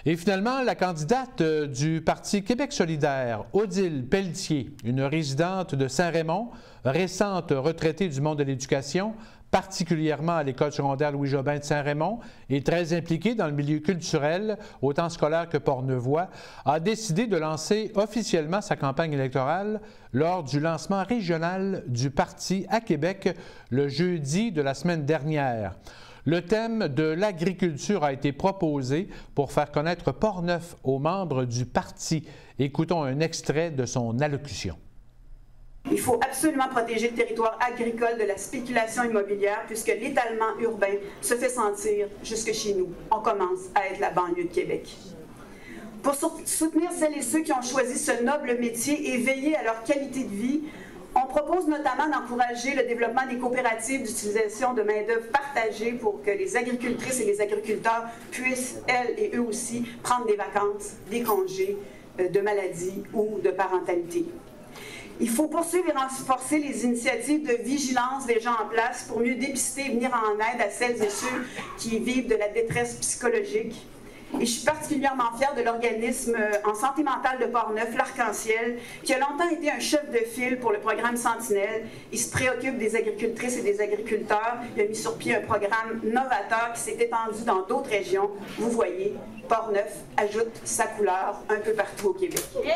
Et finalement, la candidate du Parti Québec solidaire, Odile Pelletier, une résidente de Saint-Raymond, récente retraitée du monde de l'éducation, particulièrement à l'école secondaire Louis-Jobin de Saint-Raymond, et très impliquée dans le milieu culturel, autant scolaire que pornevois, a décidé de lancer officiellement sa campagne électorale lors du lancement régional du parti à Québec le jeudi de la semaine dernière. Le thème de l'agriculture a été proposé pour faire connaître Portneuf aux membres du parti. Écoutons un extrait de son allocution. Il faut absolument protéger le territoire agricole de la spéculation immobilière puisque l'étalement urbain se fait sentir jusque chez nous. On commence à être la banlieue de Québec. Pour soutenir celles et ceux qui ont choisi ce noble métier et veiller à leur qualité de vie, on propose notamment d'encourager le développement des coopératives d'utilisation de main-d'œuvre partagée pour que les agricultrices et les agriculteurs puissent, elles et eux aussi, prendre des vacances, des congés de maladie ou de parentalité. Il faut poursuivre et renforcer les initiatives de vigilance déjà en place pour mieux dépister et venir en aide à celles et ceux qui vivent de la détresse psychologique. Et je suis particulièrement fière de l'organisme en santé mentale de Portneuf, l'Arc-en-Ciel, qui a longtemps été un chef de file pour le programme Sentinelle. Il se préoccupe des agricultrices et des agriculteurs. Il a mis sur pied un programme novateur qui s'est étendu dans d'autres régions. Vous voyez, Portneuf ajoute sa couleur un peu partout au Québec. Yeah!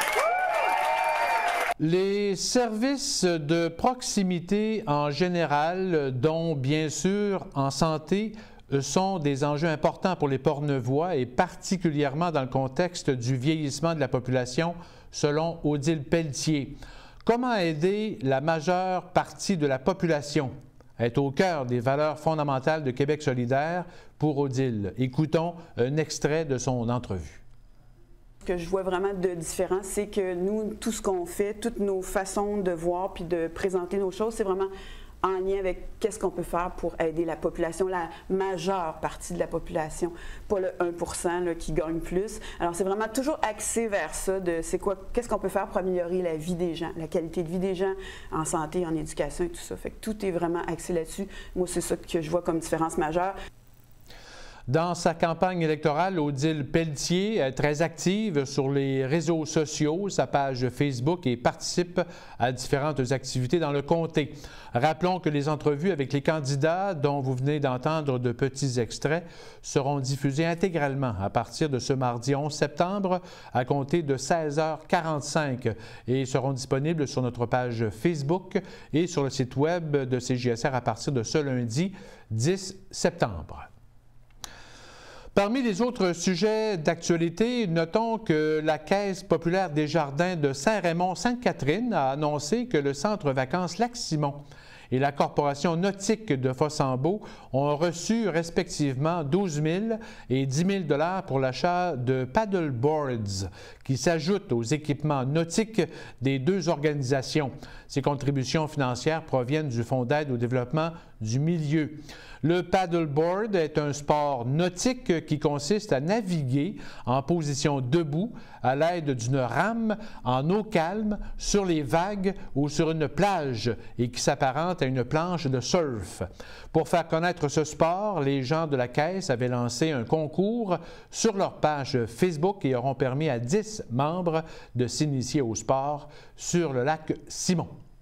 Les services de proximité en général, dont bien sûr en santé, sont des enjeux importants pour les Portneuvois et particulièrement dans le contexte du vieillissement de la population, selon Odile Pelletier. Comment aider la majeure partie de la population à être au cœur des valeurs fondamentales de Québec solidaire pour Odile? Écoutons un extrait de son entrevue. Ce que je vois vraiment de différent, c'est que nous, tout ce qu'on fait, toutes nos façons de voir puis de présenter nos choses, c'est vraiment en lien avec qu'est-ce qu'on peut faire pour aider la population, la majeure partie de la population, pas le un pour cent là, qui gagne plus. Alors, c'est vraiment toujours axé vers ça, de c'est quoi, qu'est-ce qu'on peut faire pour améliorer la vie des gens, la qualité de vie des gens en santé, en éducation et tout ça. Fait que tout est vraiment axé là-dessus. Moi, c'est ça que je vois comme différence majeure. Dans sa campagne électorale, Odile Pelletier est très active sur les réseaux sociaux, sa page Facebook, et participe à différentes activités dans le comté. Rappelons que les entrevues avec les candidats, dont vous venez d'entendre de petits extraits, seront diffusées intégralement à partir de ce mardi onze septembre à compter de seize heures quarante-cinq et seront disponibles sur notre page Facebook et sur le site web de C J S R à partir de ce lundi dix septembre. Parmi les autres sujets d'actualité, notons que la Caisse populaire des jardins de Saint-Raymond-Sainte-Catherine a annoncé que le centre vacances Lac-Simon et la Corporation nautique de Fossambeau ont reçu respectivement douze mille et dix mille dollars pour l'achat de paddleboards qui s'ajoutent aux équipements nautiques des deux organisations. Ces contributions financières proviennent du Fonds d'aide au développement du milieu. Le paddleboard est un sport nautique qui consiste à naviguer en position debout à l'aide d'une rame en eau calme sur les vagues ou sur une plage et qui s'apparente à une planche de surf. Pour faire connaître ce sport, les gens de la Caisse avaient lancé un concours sur leur page Facebook et auront permis à dix membres de s'initier au sport sur le lac Simon.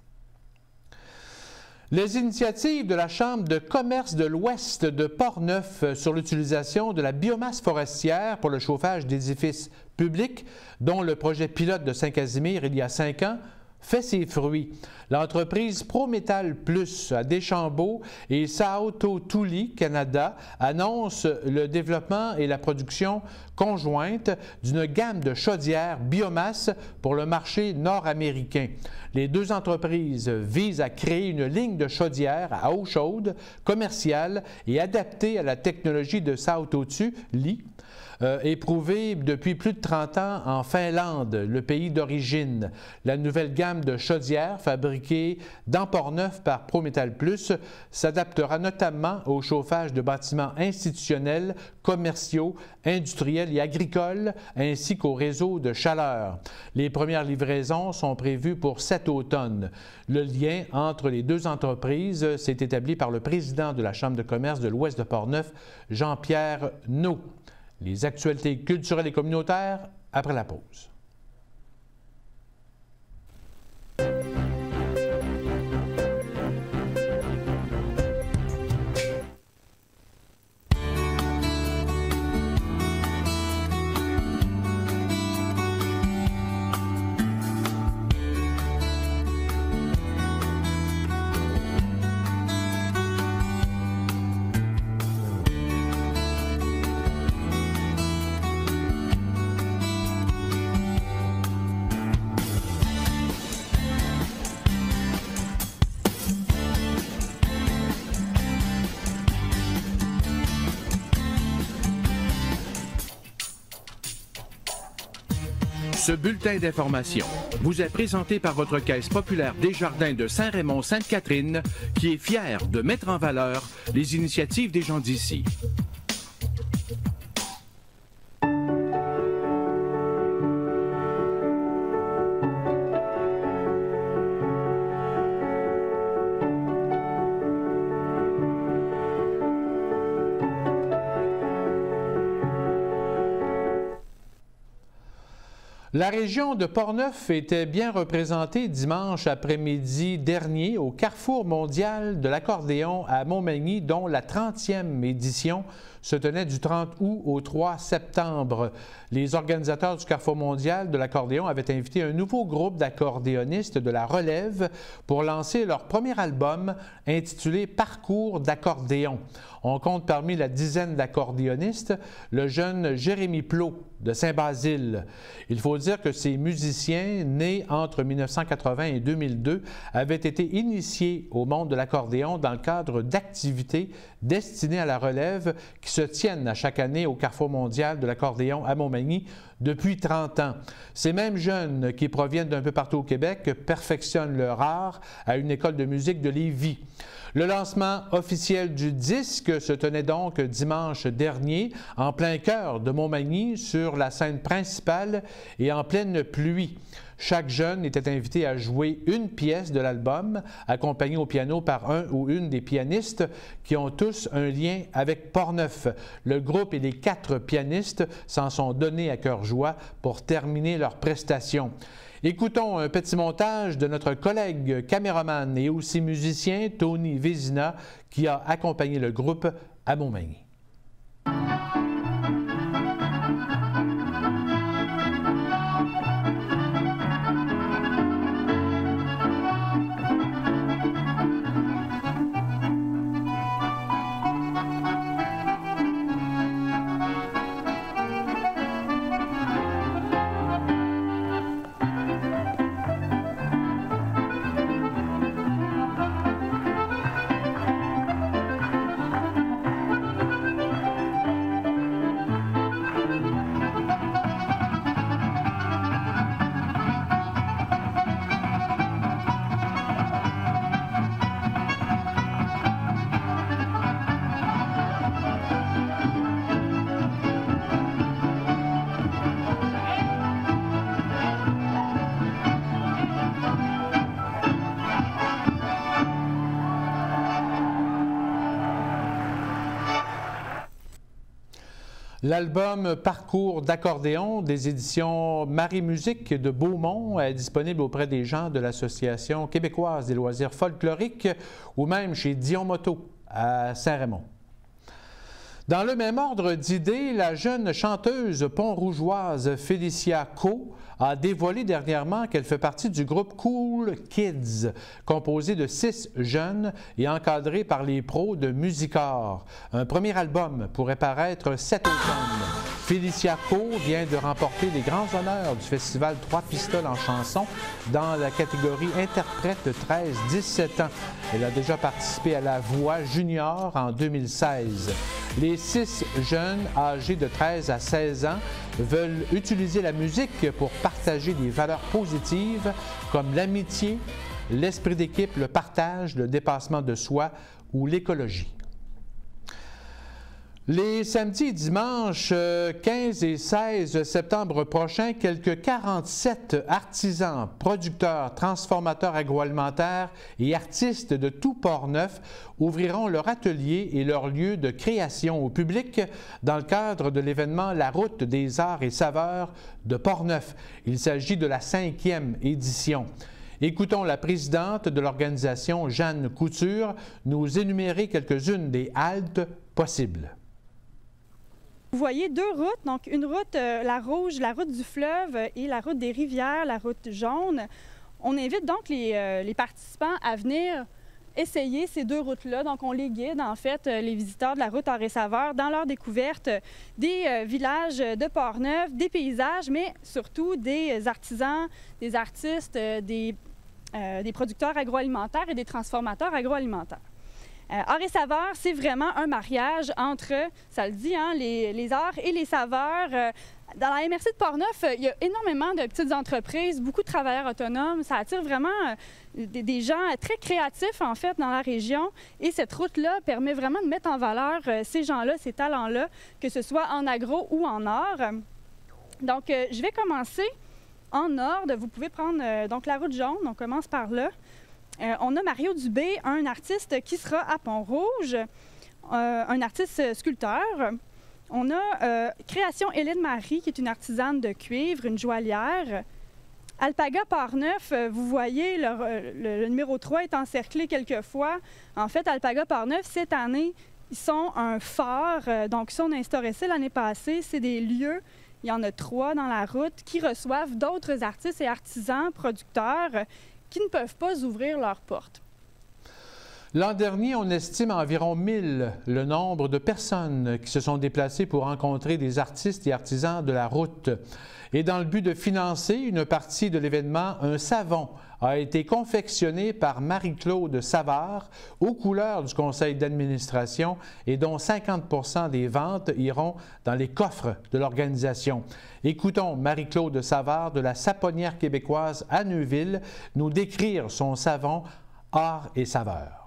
Les initiatives de la Chambre de commerce de l'Ouest de Portneuf sur l'utilisation de la biomasse forestière pour le chauffage d'édifices publics, dont le projet pilote de Saint-Casimir il y a cinq ans, fait ses fruits. L'entreprise Prométal Plus à Deschambault et Saoto Tuli Canada annoncent le développement et la production conjointe d'une gamme de chaudières biomasse pour le marché nord-américain. Les deux entreprises visent à créer une ligne de chaudières à eau chaude, commerciale et adaptée à la technologie de Saoto Tuli, Euh, éprouvée depuis plus de trente ans en Finlande, le pays d'origine. La nouvelle gamme de chaudières fabriquée dans Portneuf par Prométal Plus s'adaptera notamment au chauffage de bâtiments institutionnels, commerciaux, industriels et agricoles, ainsi qu'au réseau de chaleur. Les premières livraisons sont prévues pour cet automne. Le lien entre les deux entreprises s'est établi par le président de la Chambre de commerce de l'Ouest de Portneuf, Jean-Pierre Naud. Les actualités culturelles et communautaires après la pause. Ce bulletin d'information vous est présenté par votre Caisse populaire Desjardins de Saint-Raymond-Sainte-Catherine, qui est fière de mettre en valeur les initiatives des gens d'ici. La région de Portneuf était bien représentée dimanche après-midi dernier au Carrefour mondial de l'accordéon à Montmagny, dont la trentième édition se tenait du trente août au trois septembre. Les organisateurs du Carrefour mondial de l'accordéon avaient invité un nouveau groupe d'accordéonistes de la relève pour lancer leur premier album intitulé « Parcours d'accordéon ». On compte parmi la dizaine d'accordéonistes le jeune Jérémy Plot de Saint-Basile. Il faut dire que ces musiciens, nés entre mille neuf cent quatre-vingts et deux mille deux, avaient été initiés au monde de l'accordéon dans le cadre d'activités destinées à la relève qui se tiennent à chaque année au Carrefour mondial de l'accordéon à Montmagny depuis trente ans. Ces mêmes jeunes qui proviennent d'un peu partout au Québec perfectionnent leur art à une école de musique de Lévis. Le lancement officiel du disque se tenait donc dimanche dernier en plein cœur de Montmagny sur la scène principale et en pleine pluie. Chaque jeune était invité à jouer une pièce de l'album, accompagné au piano par un ou une des pianistes qui ont tous un lien avec Portneuf. Le groupe et les quatre pianistes s'en sont donnés à cœur joie pour terminer leur prestation. Écoutons un petit montage de notre collègue caméraman et aussi musicien Tony Vézina qui a accompagné le groupe à Montmagny. L'album Parcours d'accordéon des éditions Marie Musique de Beaumont est disponible auprès des gens de l'Association québécoise des loisirs folkloriques ou même chez Dion Moto à Saint-Raymond. Dans le même ordre d'idées, la jeune chanteuse pont-rougeoise Félicia Co a dévoilé dernièrement qu'elle fait partie du groupe Cool Kids, composé de six jeunes et encadré par les pros de Musicor. Un premier album pourrait paraître cet automne. Félicia Co vient de remporter les grands honneurs du festival Trois Pistoles en chanson dans la catégorie interprète de treize à dix-sept ans. Elle a déjà participé à La Voix junior en deux mille seize. Les six jeunes âgés de treize à seize ans veulent utiliser la musique pour partager des valeurs positives comme l'amitié, l'esprit d'équipe, le partage, le dépassement de soi ou l'écologie. Les samedis et dimanches quinze et seize septembre prochains, quelques quarante-sept artisans, producteurs, transformateurs agroalimentaires et artistes de tout Portneuf ouvriront leur atelier et leur lieu de création au public dans le cadre de l'événement La Route des Arts et Saveurs de Portneuf. Il s'agit de la cinquième édition. Écoutons la présidente de l'organisation, Jeanne Couture, nous énumérer quelques-unes des haltes possibles. Vous voyez deux routes, donc une route, euh, la rouge, la route du fleuve et la route des rivières, la route jaune. On invite donc les, euh, les participants à venir essayer ces deux routes-là. Donc on les guide, en fait, euh, les visiteurs de la route Arts et Saveurs dans leur découverte des euh, villages de Portneuf, des paysages, mais surtout des artisans, des artistes, euh, des, euh, des producteurs agroalimentaires et des transformateurs agroalimentaires. Euh, Arts et saveurs, c'est vraiment un mariage entre, ça le dit, hein, les, les arts et les saveurs. Euh, dans la M R C de Portneuf, il y a énormément de petites entreprises, beaucoup de travailleurs autonomes. Ça attire vraiment euh, des, des gens très créatifs, en fait, dans la région. Et cette route-là permet vraiment de mettre en valeur euh, ces gens-là, ces talents-là, que ce soit en agro ou en art. Donc, euh, je vais commencer en ordre. Vous pouvez prendre euh, donc la route jaune. On commence par là. Euh, on a Mario Dubé, un artiste qui sera à Pont-Rouge, euh, un artiste sculpteur. On a euh, Création Hélène Marie, qui est une artisane de cuivre, une joaillière. Alpaga Portneuf, vous voyez, le, le, le numéro trois est encerclé quelquefois. En fait, Alpaga Portneuf, cette année, ils sont un phare. Euh, donc, ça, on a instauré ça l'année passée. C'est des lieux, il y en a trois dans la route, qui reçoivent d'autres artistes et artisans, producteurs, qui ne peuvent pas ouvrir leurs portes. L'an dernier, on estime environ mille le nombre de personnes qui se sont déplacées pour rencontrer des artistes et artisans de la route. Et dans le but de financer une partie de l'événement, un savon a été confectionné par Marie-Claude Savard aux couleurs du conseil d'administration et dont cinquante pour cent des ventes iront dans les coffres de l'organisation. Écoutons Marie-Claude Savard de la Saponnière québécoise à Neuville nous décrire son savon Art et Saveurs.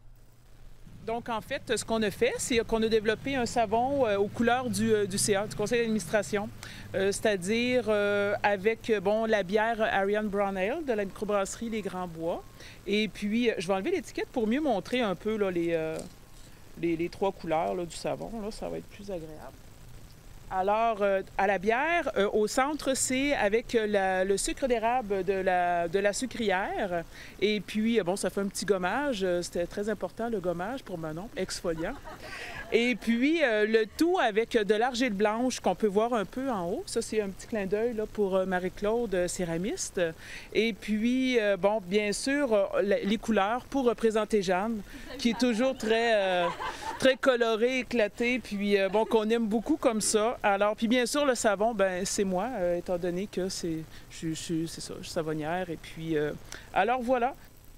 Donc, en fait, ce qu'on a fait, c'est qu'on a développé un savon euh, aux couleurs du, euh, du C A, du conseil d'administration, euh, c'est-à-dire euh, avec bon, la bière Ariane Brown Ale de la microbrasserie Les Grands Bois. Et puis, je vais enlever l'étiquette pour mieux montrer un peu là, les, euh, les, les trois couleurs là, du savon. Là, ça va être plus agréable. Alors, euh, à la bière, euh, au centre, c'est avec la, le sucre d'érable de la, de la sucrière. Et puis, bon, ça fait un petit gommage. C'était très important, le gommage, pour Manon, exfoliant. Et puis, euh, le tout avec de l'argile blanche qu'on peut voir un peu en haut. Ça, c'est un petit clin d'œil là, pour Marie-Claude, céramiste. Et puis, euh, bon, bien sûr, euh, les couleurs pour représenter Jeanne, qui est toujours très, euh, très colorée, éclatée, puis euh, bon, qu'on aime beaucoup comme ça. Alors, puis bien sûr, le savon, ben c'est moi, euh, étant donné que c'est, je, je, c'est ça, je suis savonnière. Et puis, euh, alors voilà.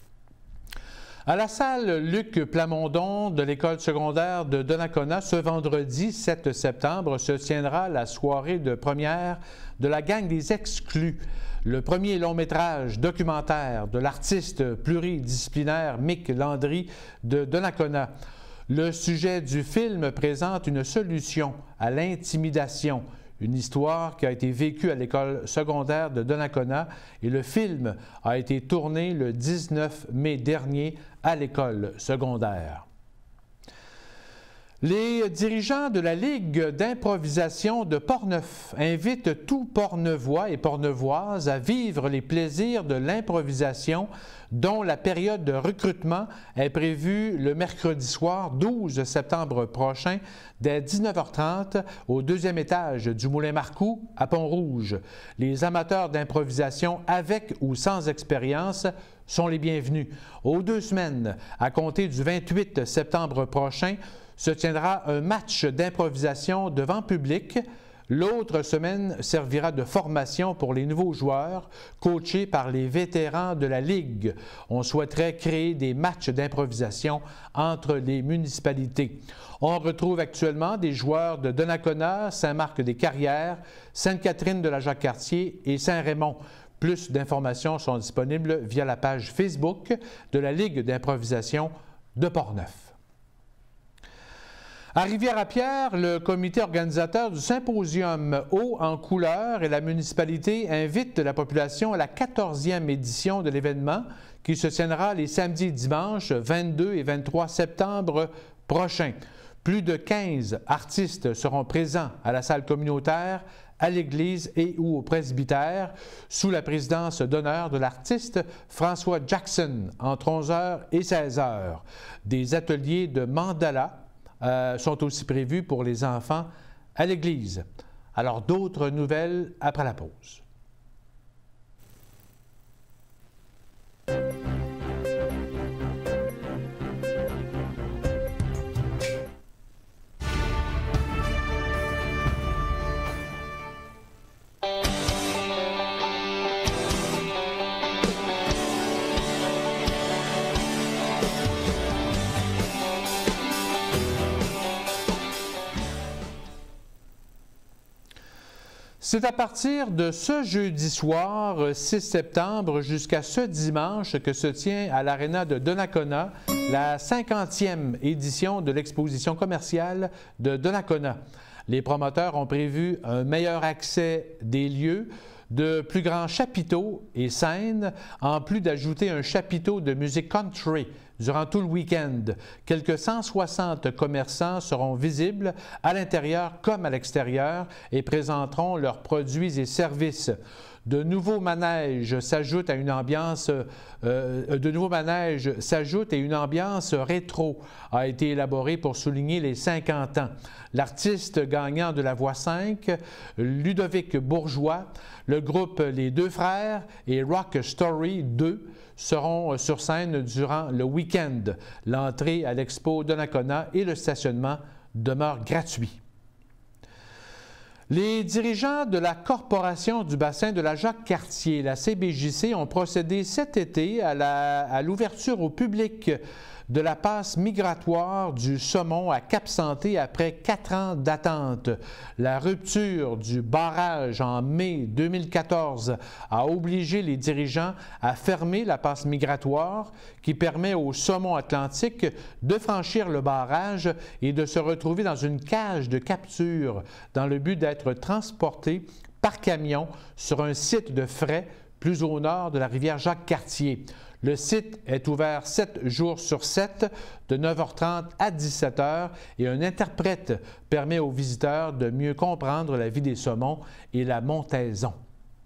À la salle Luc Plamondon de l'école secondaire de Donnacona, ce vendredi sept septembre, se tiendra la soirée de première de La Gang des Exclus, le premier long-métrage documentaire de l'artiste pluridisciplinaire Mick Landry de Donnacona. Le sujet du film présente une solution à l'intimidation, une histoire qui a été vécue à l'école secondaire de Donnacona et le film a été tourné le dix-neuf mai dernier à l'école secondaire. Les dirigeants de la Ligue d'improvisation de Portneuf invitent tout Portneuvois et Portneuvoises à vivre les plaisirs de l'improvisation dont la période de recrutement est prévue le mercredi soir douze septembre prochain dès dix-neuf heures trente au deuxième étage du Moulin Marcoux à Pont-Rouge. Les amateurs d'improvisation avec ou sans expérience sont les bienvenus. Aux deux semaines, à compter du vingt-huit septembre prochain, se tiendra un match d'improvisation devant public. L'autre semaine servira de formation pour les nouveaux joueurs, coachés par les vétérans de la Ligue. On souhaiterait créer des matchs d'improvisation entre les municipalités. On retrouve actuellement des joueurs de Donnacona, Saint-Marc-des-Carrières, Sainte-Catherine de la Jacques-Cartier et Saint-Raymond. Plus d'informations sont disponibles via la page Facebook de la Ligue d'improvisation de Portneuf. À Rivière-à-Pierre, le comité organisateur du symposium Eau en couleur et la municipalité invitent la population à la quatorzième édition de l'événement qui se tiendra les samedis et dimanches vingt-deux et vingt-trois septembre prochains. Plus de quinze artistes seront présents à la salle communautaire, à l'église et ou au presbytère, sous la présidence d'honneur de l'artiste François Jackson, entre onze heures et seize heures. Des ateliers de mandala euh, sont aussi prévus pour les enfants à l'église. Alors, d'autres nouvelles après la pause. C'est à partir de ce jeudi soir, six septembre, jusqu'à ce dimanche que se tient à l'Aréna de Donnacona la cinquantième édition de l'exposition commerciale de Donnacona. Les promoteurs ont prévu un meilleur accès des lieux, de plus grands chapiteaux et scènes, en plus d'ajouter un chapiteau de musique country durant tout le week-end. Quelques cent soixante commerçants seront visibles à l'intérieur comme à l'extérieur et présenteront leurs produits et services. De nouveaux manèges s'ajoutent à une ambiance euh, de nouveaux manèges s'ajoutent et une ambiance rétro a été élaborée pour souligner les cinquante ans. L'artiste gagnant de la voix cinq, Ludovic Bourgeois, le groupe Les Deux Frères et Rock Story deux seront sur scène durant le week-end. L'entrée à l'Expo Donnacona et le stationnement demeurent gratuits. Les dirigeants de la Corporation du bassin de la Jacques-Cartier, la C B J C, ont procédé cet été à l'ouverture au public de la passe migratoire du saumon à Cap-Santé après quatre ans d'attente. La rupture du barrage en mai deux mille quatorze a obligé les dirigeants à fermer la passe migratoire qui permet au saumon atlantique de franchir le barrage et de se retrouver dans une cage de capture dans le but d'être transporté par camion sur un site de fret plus au nord de la rivière Jacques-Cartier. Le site est ouvert sept jours sur sept, de neuf heures trente à dix-sept heures, et un interprète permet aux visiteurs de mieux comprendre la vie des saumons et la montaison.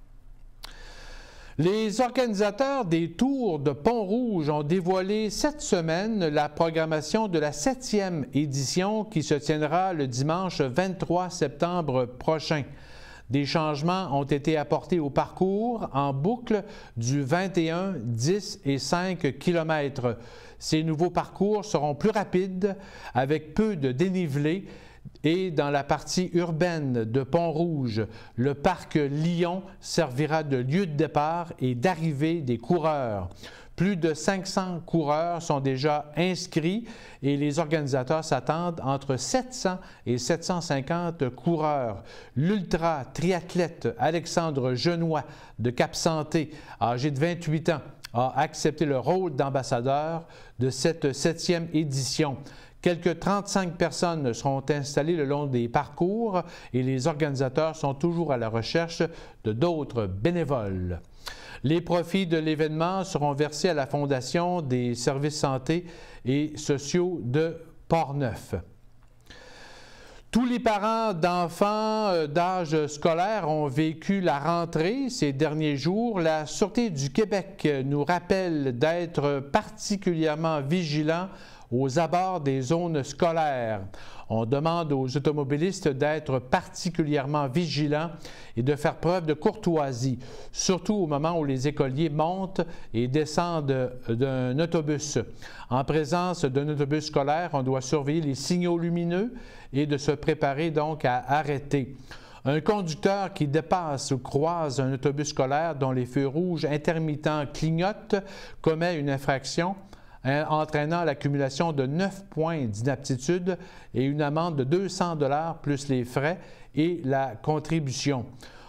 Les organisateurs des Tours de Pont-Rouge ont dévoilé cette semaine la programmation de la septième édition qui se tiendra le dimanche vingt-trois septembre prochain. Des changements ont été apportés au parcours en boucle du vingt et un, dix et cinq kilomètres. Ces nouveaux parcours seront plus rapides, avec peu de dénivelé, et dans la partie urbaine de Pont-Rouge, le parc Lyon servira de lieu de départ et d'arrivée des coureurs. Plus de cinq cents coureurs sont déjà inscrits et les organisateurs s'attendent entre sept cents et sept cent cinquante coureurs. L'ultra-triathlète Alexandre Genois de Cap-Santé, âgé de vingt-huit ans, a accepté le rôle d'ambassadeur de cette septième édition. Quelques trente-cinq personnes seront installées le long des parcours et les organisateurs sont toujours à la recherche de d'autres bénévoles. Les profits de l'événement seront versés à la Fondation des services santé et sociaux de Portneuf. Tous les parents d'enfants d'âge scolaire ont vécu la rentrée ces derniers jours. La Sûreté du Québec nous rappelle d'être particulièrement vigilants aux abords des zones scolaires. On demande aux automobilistes d'être particulièrement vigilants et de faire preuve de courtoisie, surtout au moment où les écoliers montent et descendent d'un autobus. En présence d'un autobus scolaire, on doit surveiller les signaux lumineux et de se préparer donc à arrêter. Un conducteur qui dépasse ou croise un autobus scolaire dont les feux rouges intermittents clignotent commet une infraction entraînant l'accumulation de neuf points d'inaptitude et une amende de deux cents dollars plus les frais et la contribution.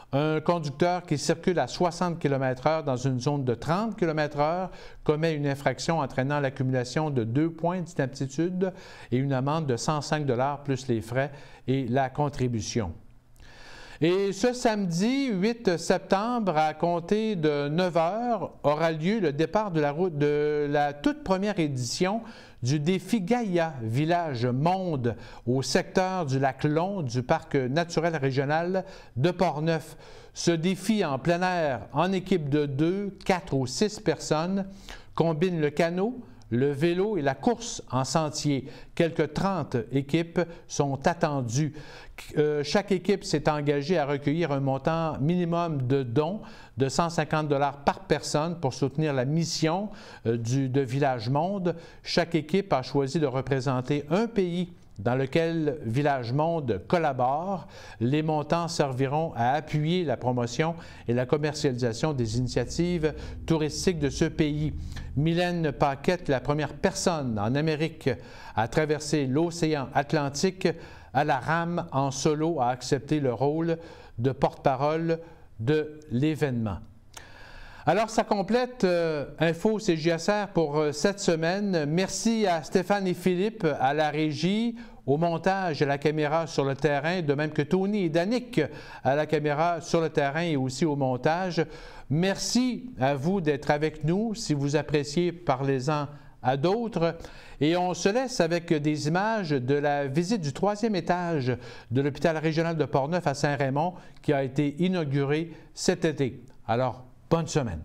Un conducteur qui circule à soixante kilomètres heure dans une zone de trente kilomètres heure commet une infraction entraînant l'accumulation de deux points d'inaptitude et une amende de cent cinq dollars plus les frais et la contribution. Et ce samedi huit septembre, à compter de neuf heures, aura lieu le départ de la route de la toute première édition du défi Gaïa Village Monde au secteur du lac Long du Parc naturel régional de Portneuf. Ce défi en plein air, en équipe de deux, quatre ou six personnes, combine le canot, le vélo et la course en sentier. Quelques trente équipes sont attendues. Euh, chaque équipe s'est engagée à recueillir un montant minimum de dons de cent cinquante dollars par personne pour soutenir la mission euh, du, de Village Monde. Chaque équipe a choisi de représenter un pays dans lequel Village Monde collabore. Les montants serviront à appuyer la promotion et la commercialisation des initiatives touristiques de ce pays. Mylène Paquette, la première personne en Amérique à traverser l'océan Atlantique à la rame en solo, a accepté le rôle de porte-parole de l'événement. Alors, ça complète euh, Info C J S R pour euh, cette semaine. Merci à Stéphane et Philippe à la régie, au montage et à la caméra sur le terrain, de même que Tony et Danick à la caméra sur le terrain et aussi au montage. Merci à vous d'être avec nous. Si vous appréciez, parlez-en à d'autres. Et on se laisse avec des images de la visite du troisième étage de l'hôpital régional de Portneuf à Saint-Raymond qui a été inauguré cet été. Alors, bonne semaine.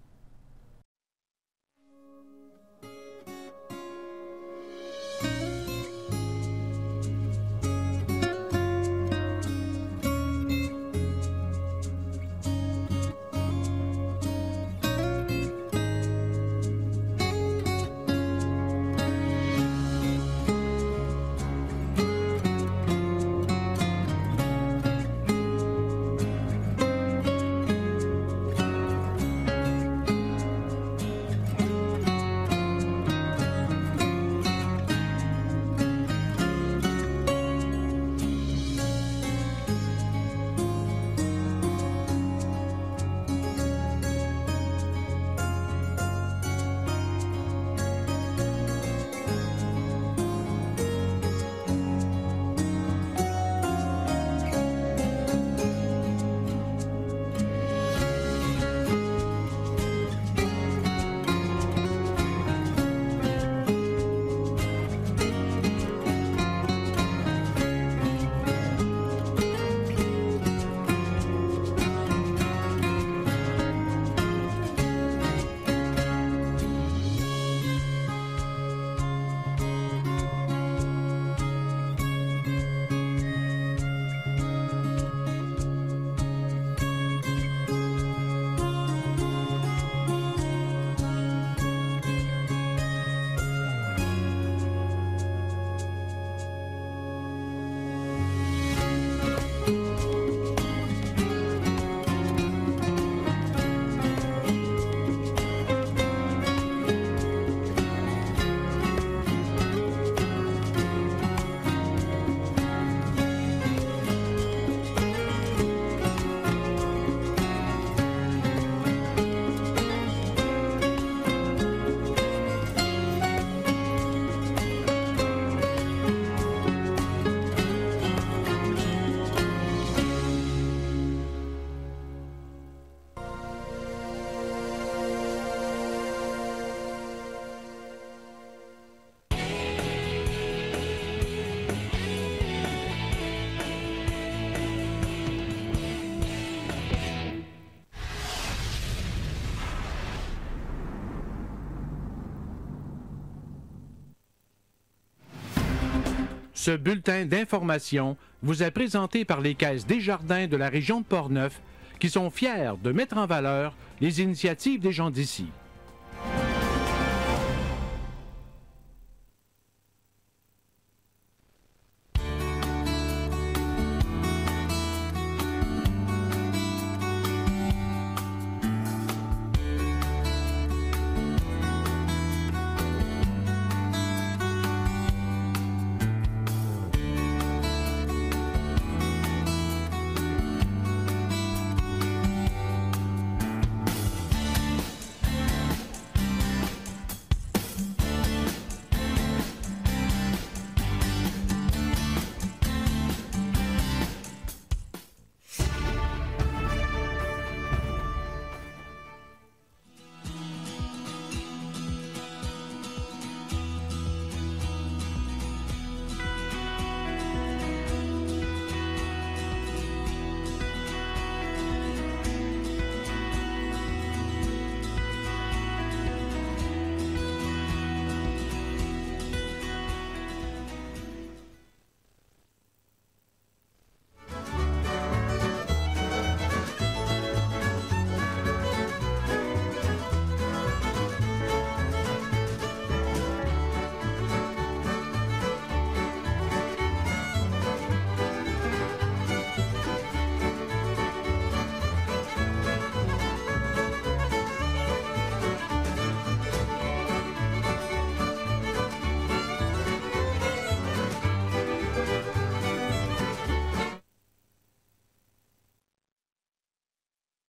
Ce bulletin d'information vous est présenté par les Caisses Desjardins de la région de Portneuf qui sont fiers de mettre en valeur les initiatives des gens d'ici.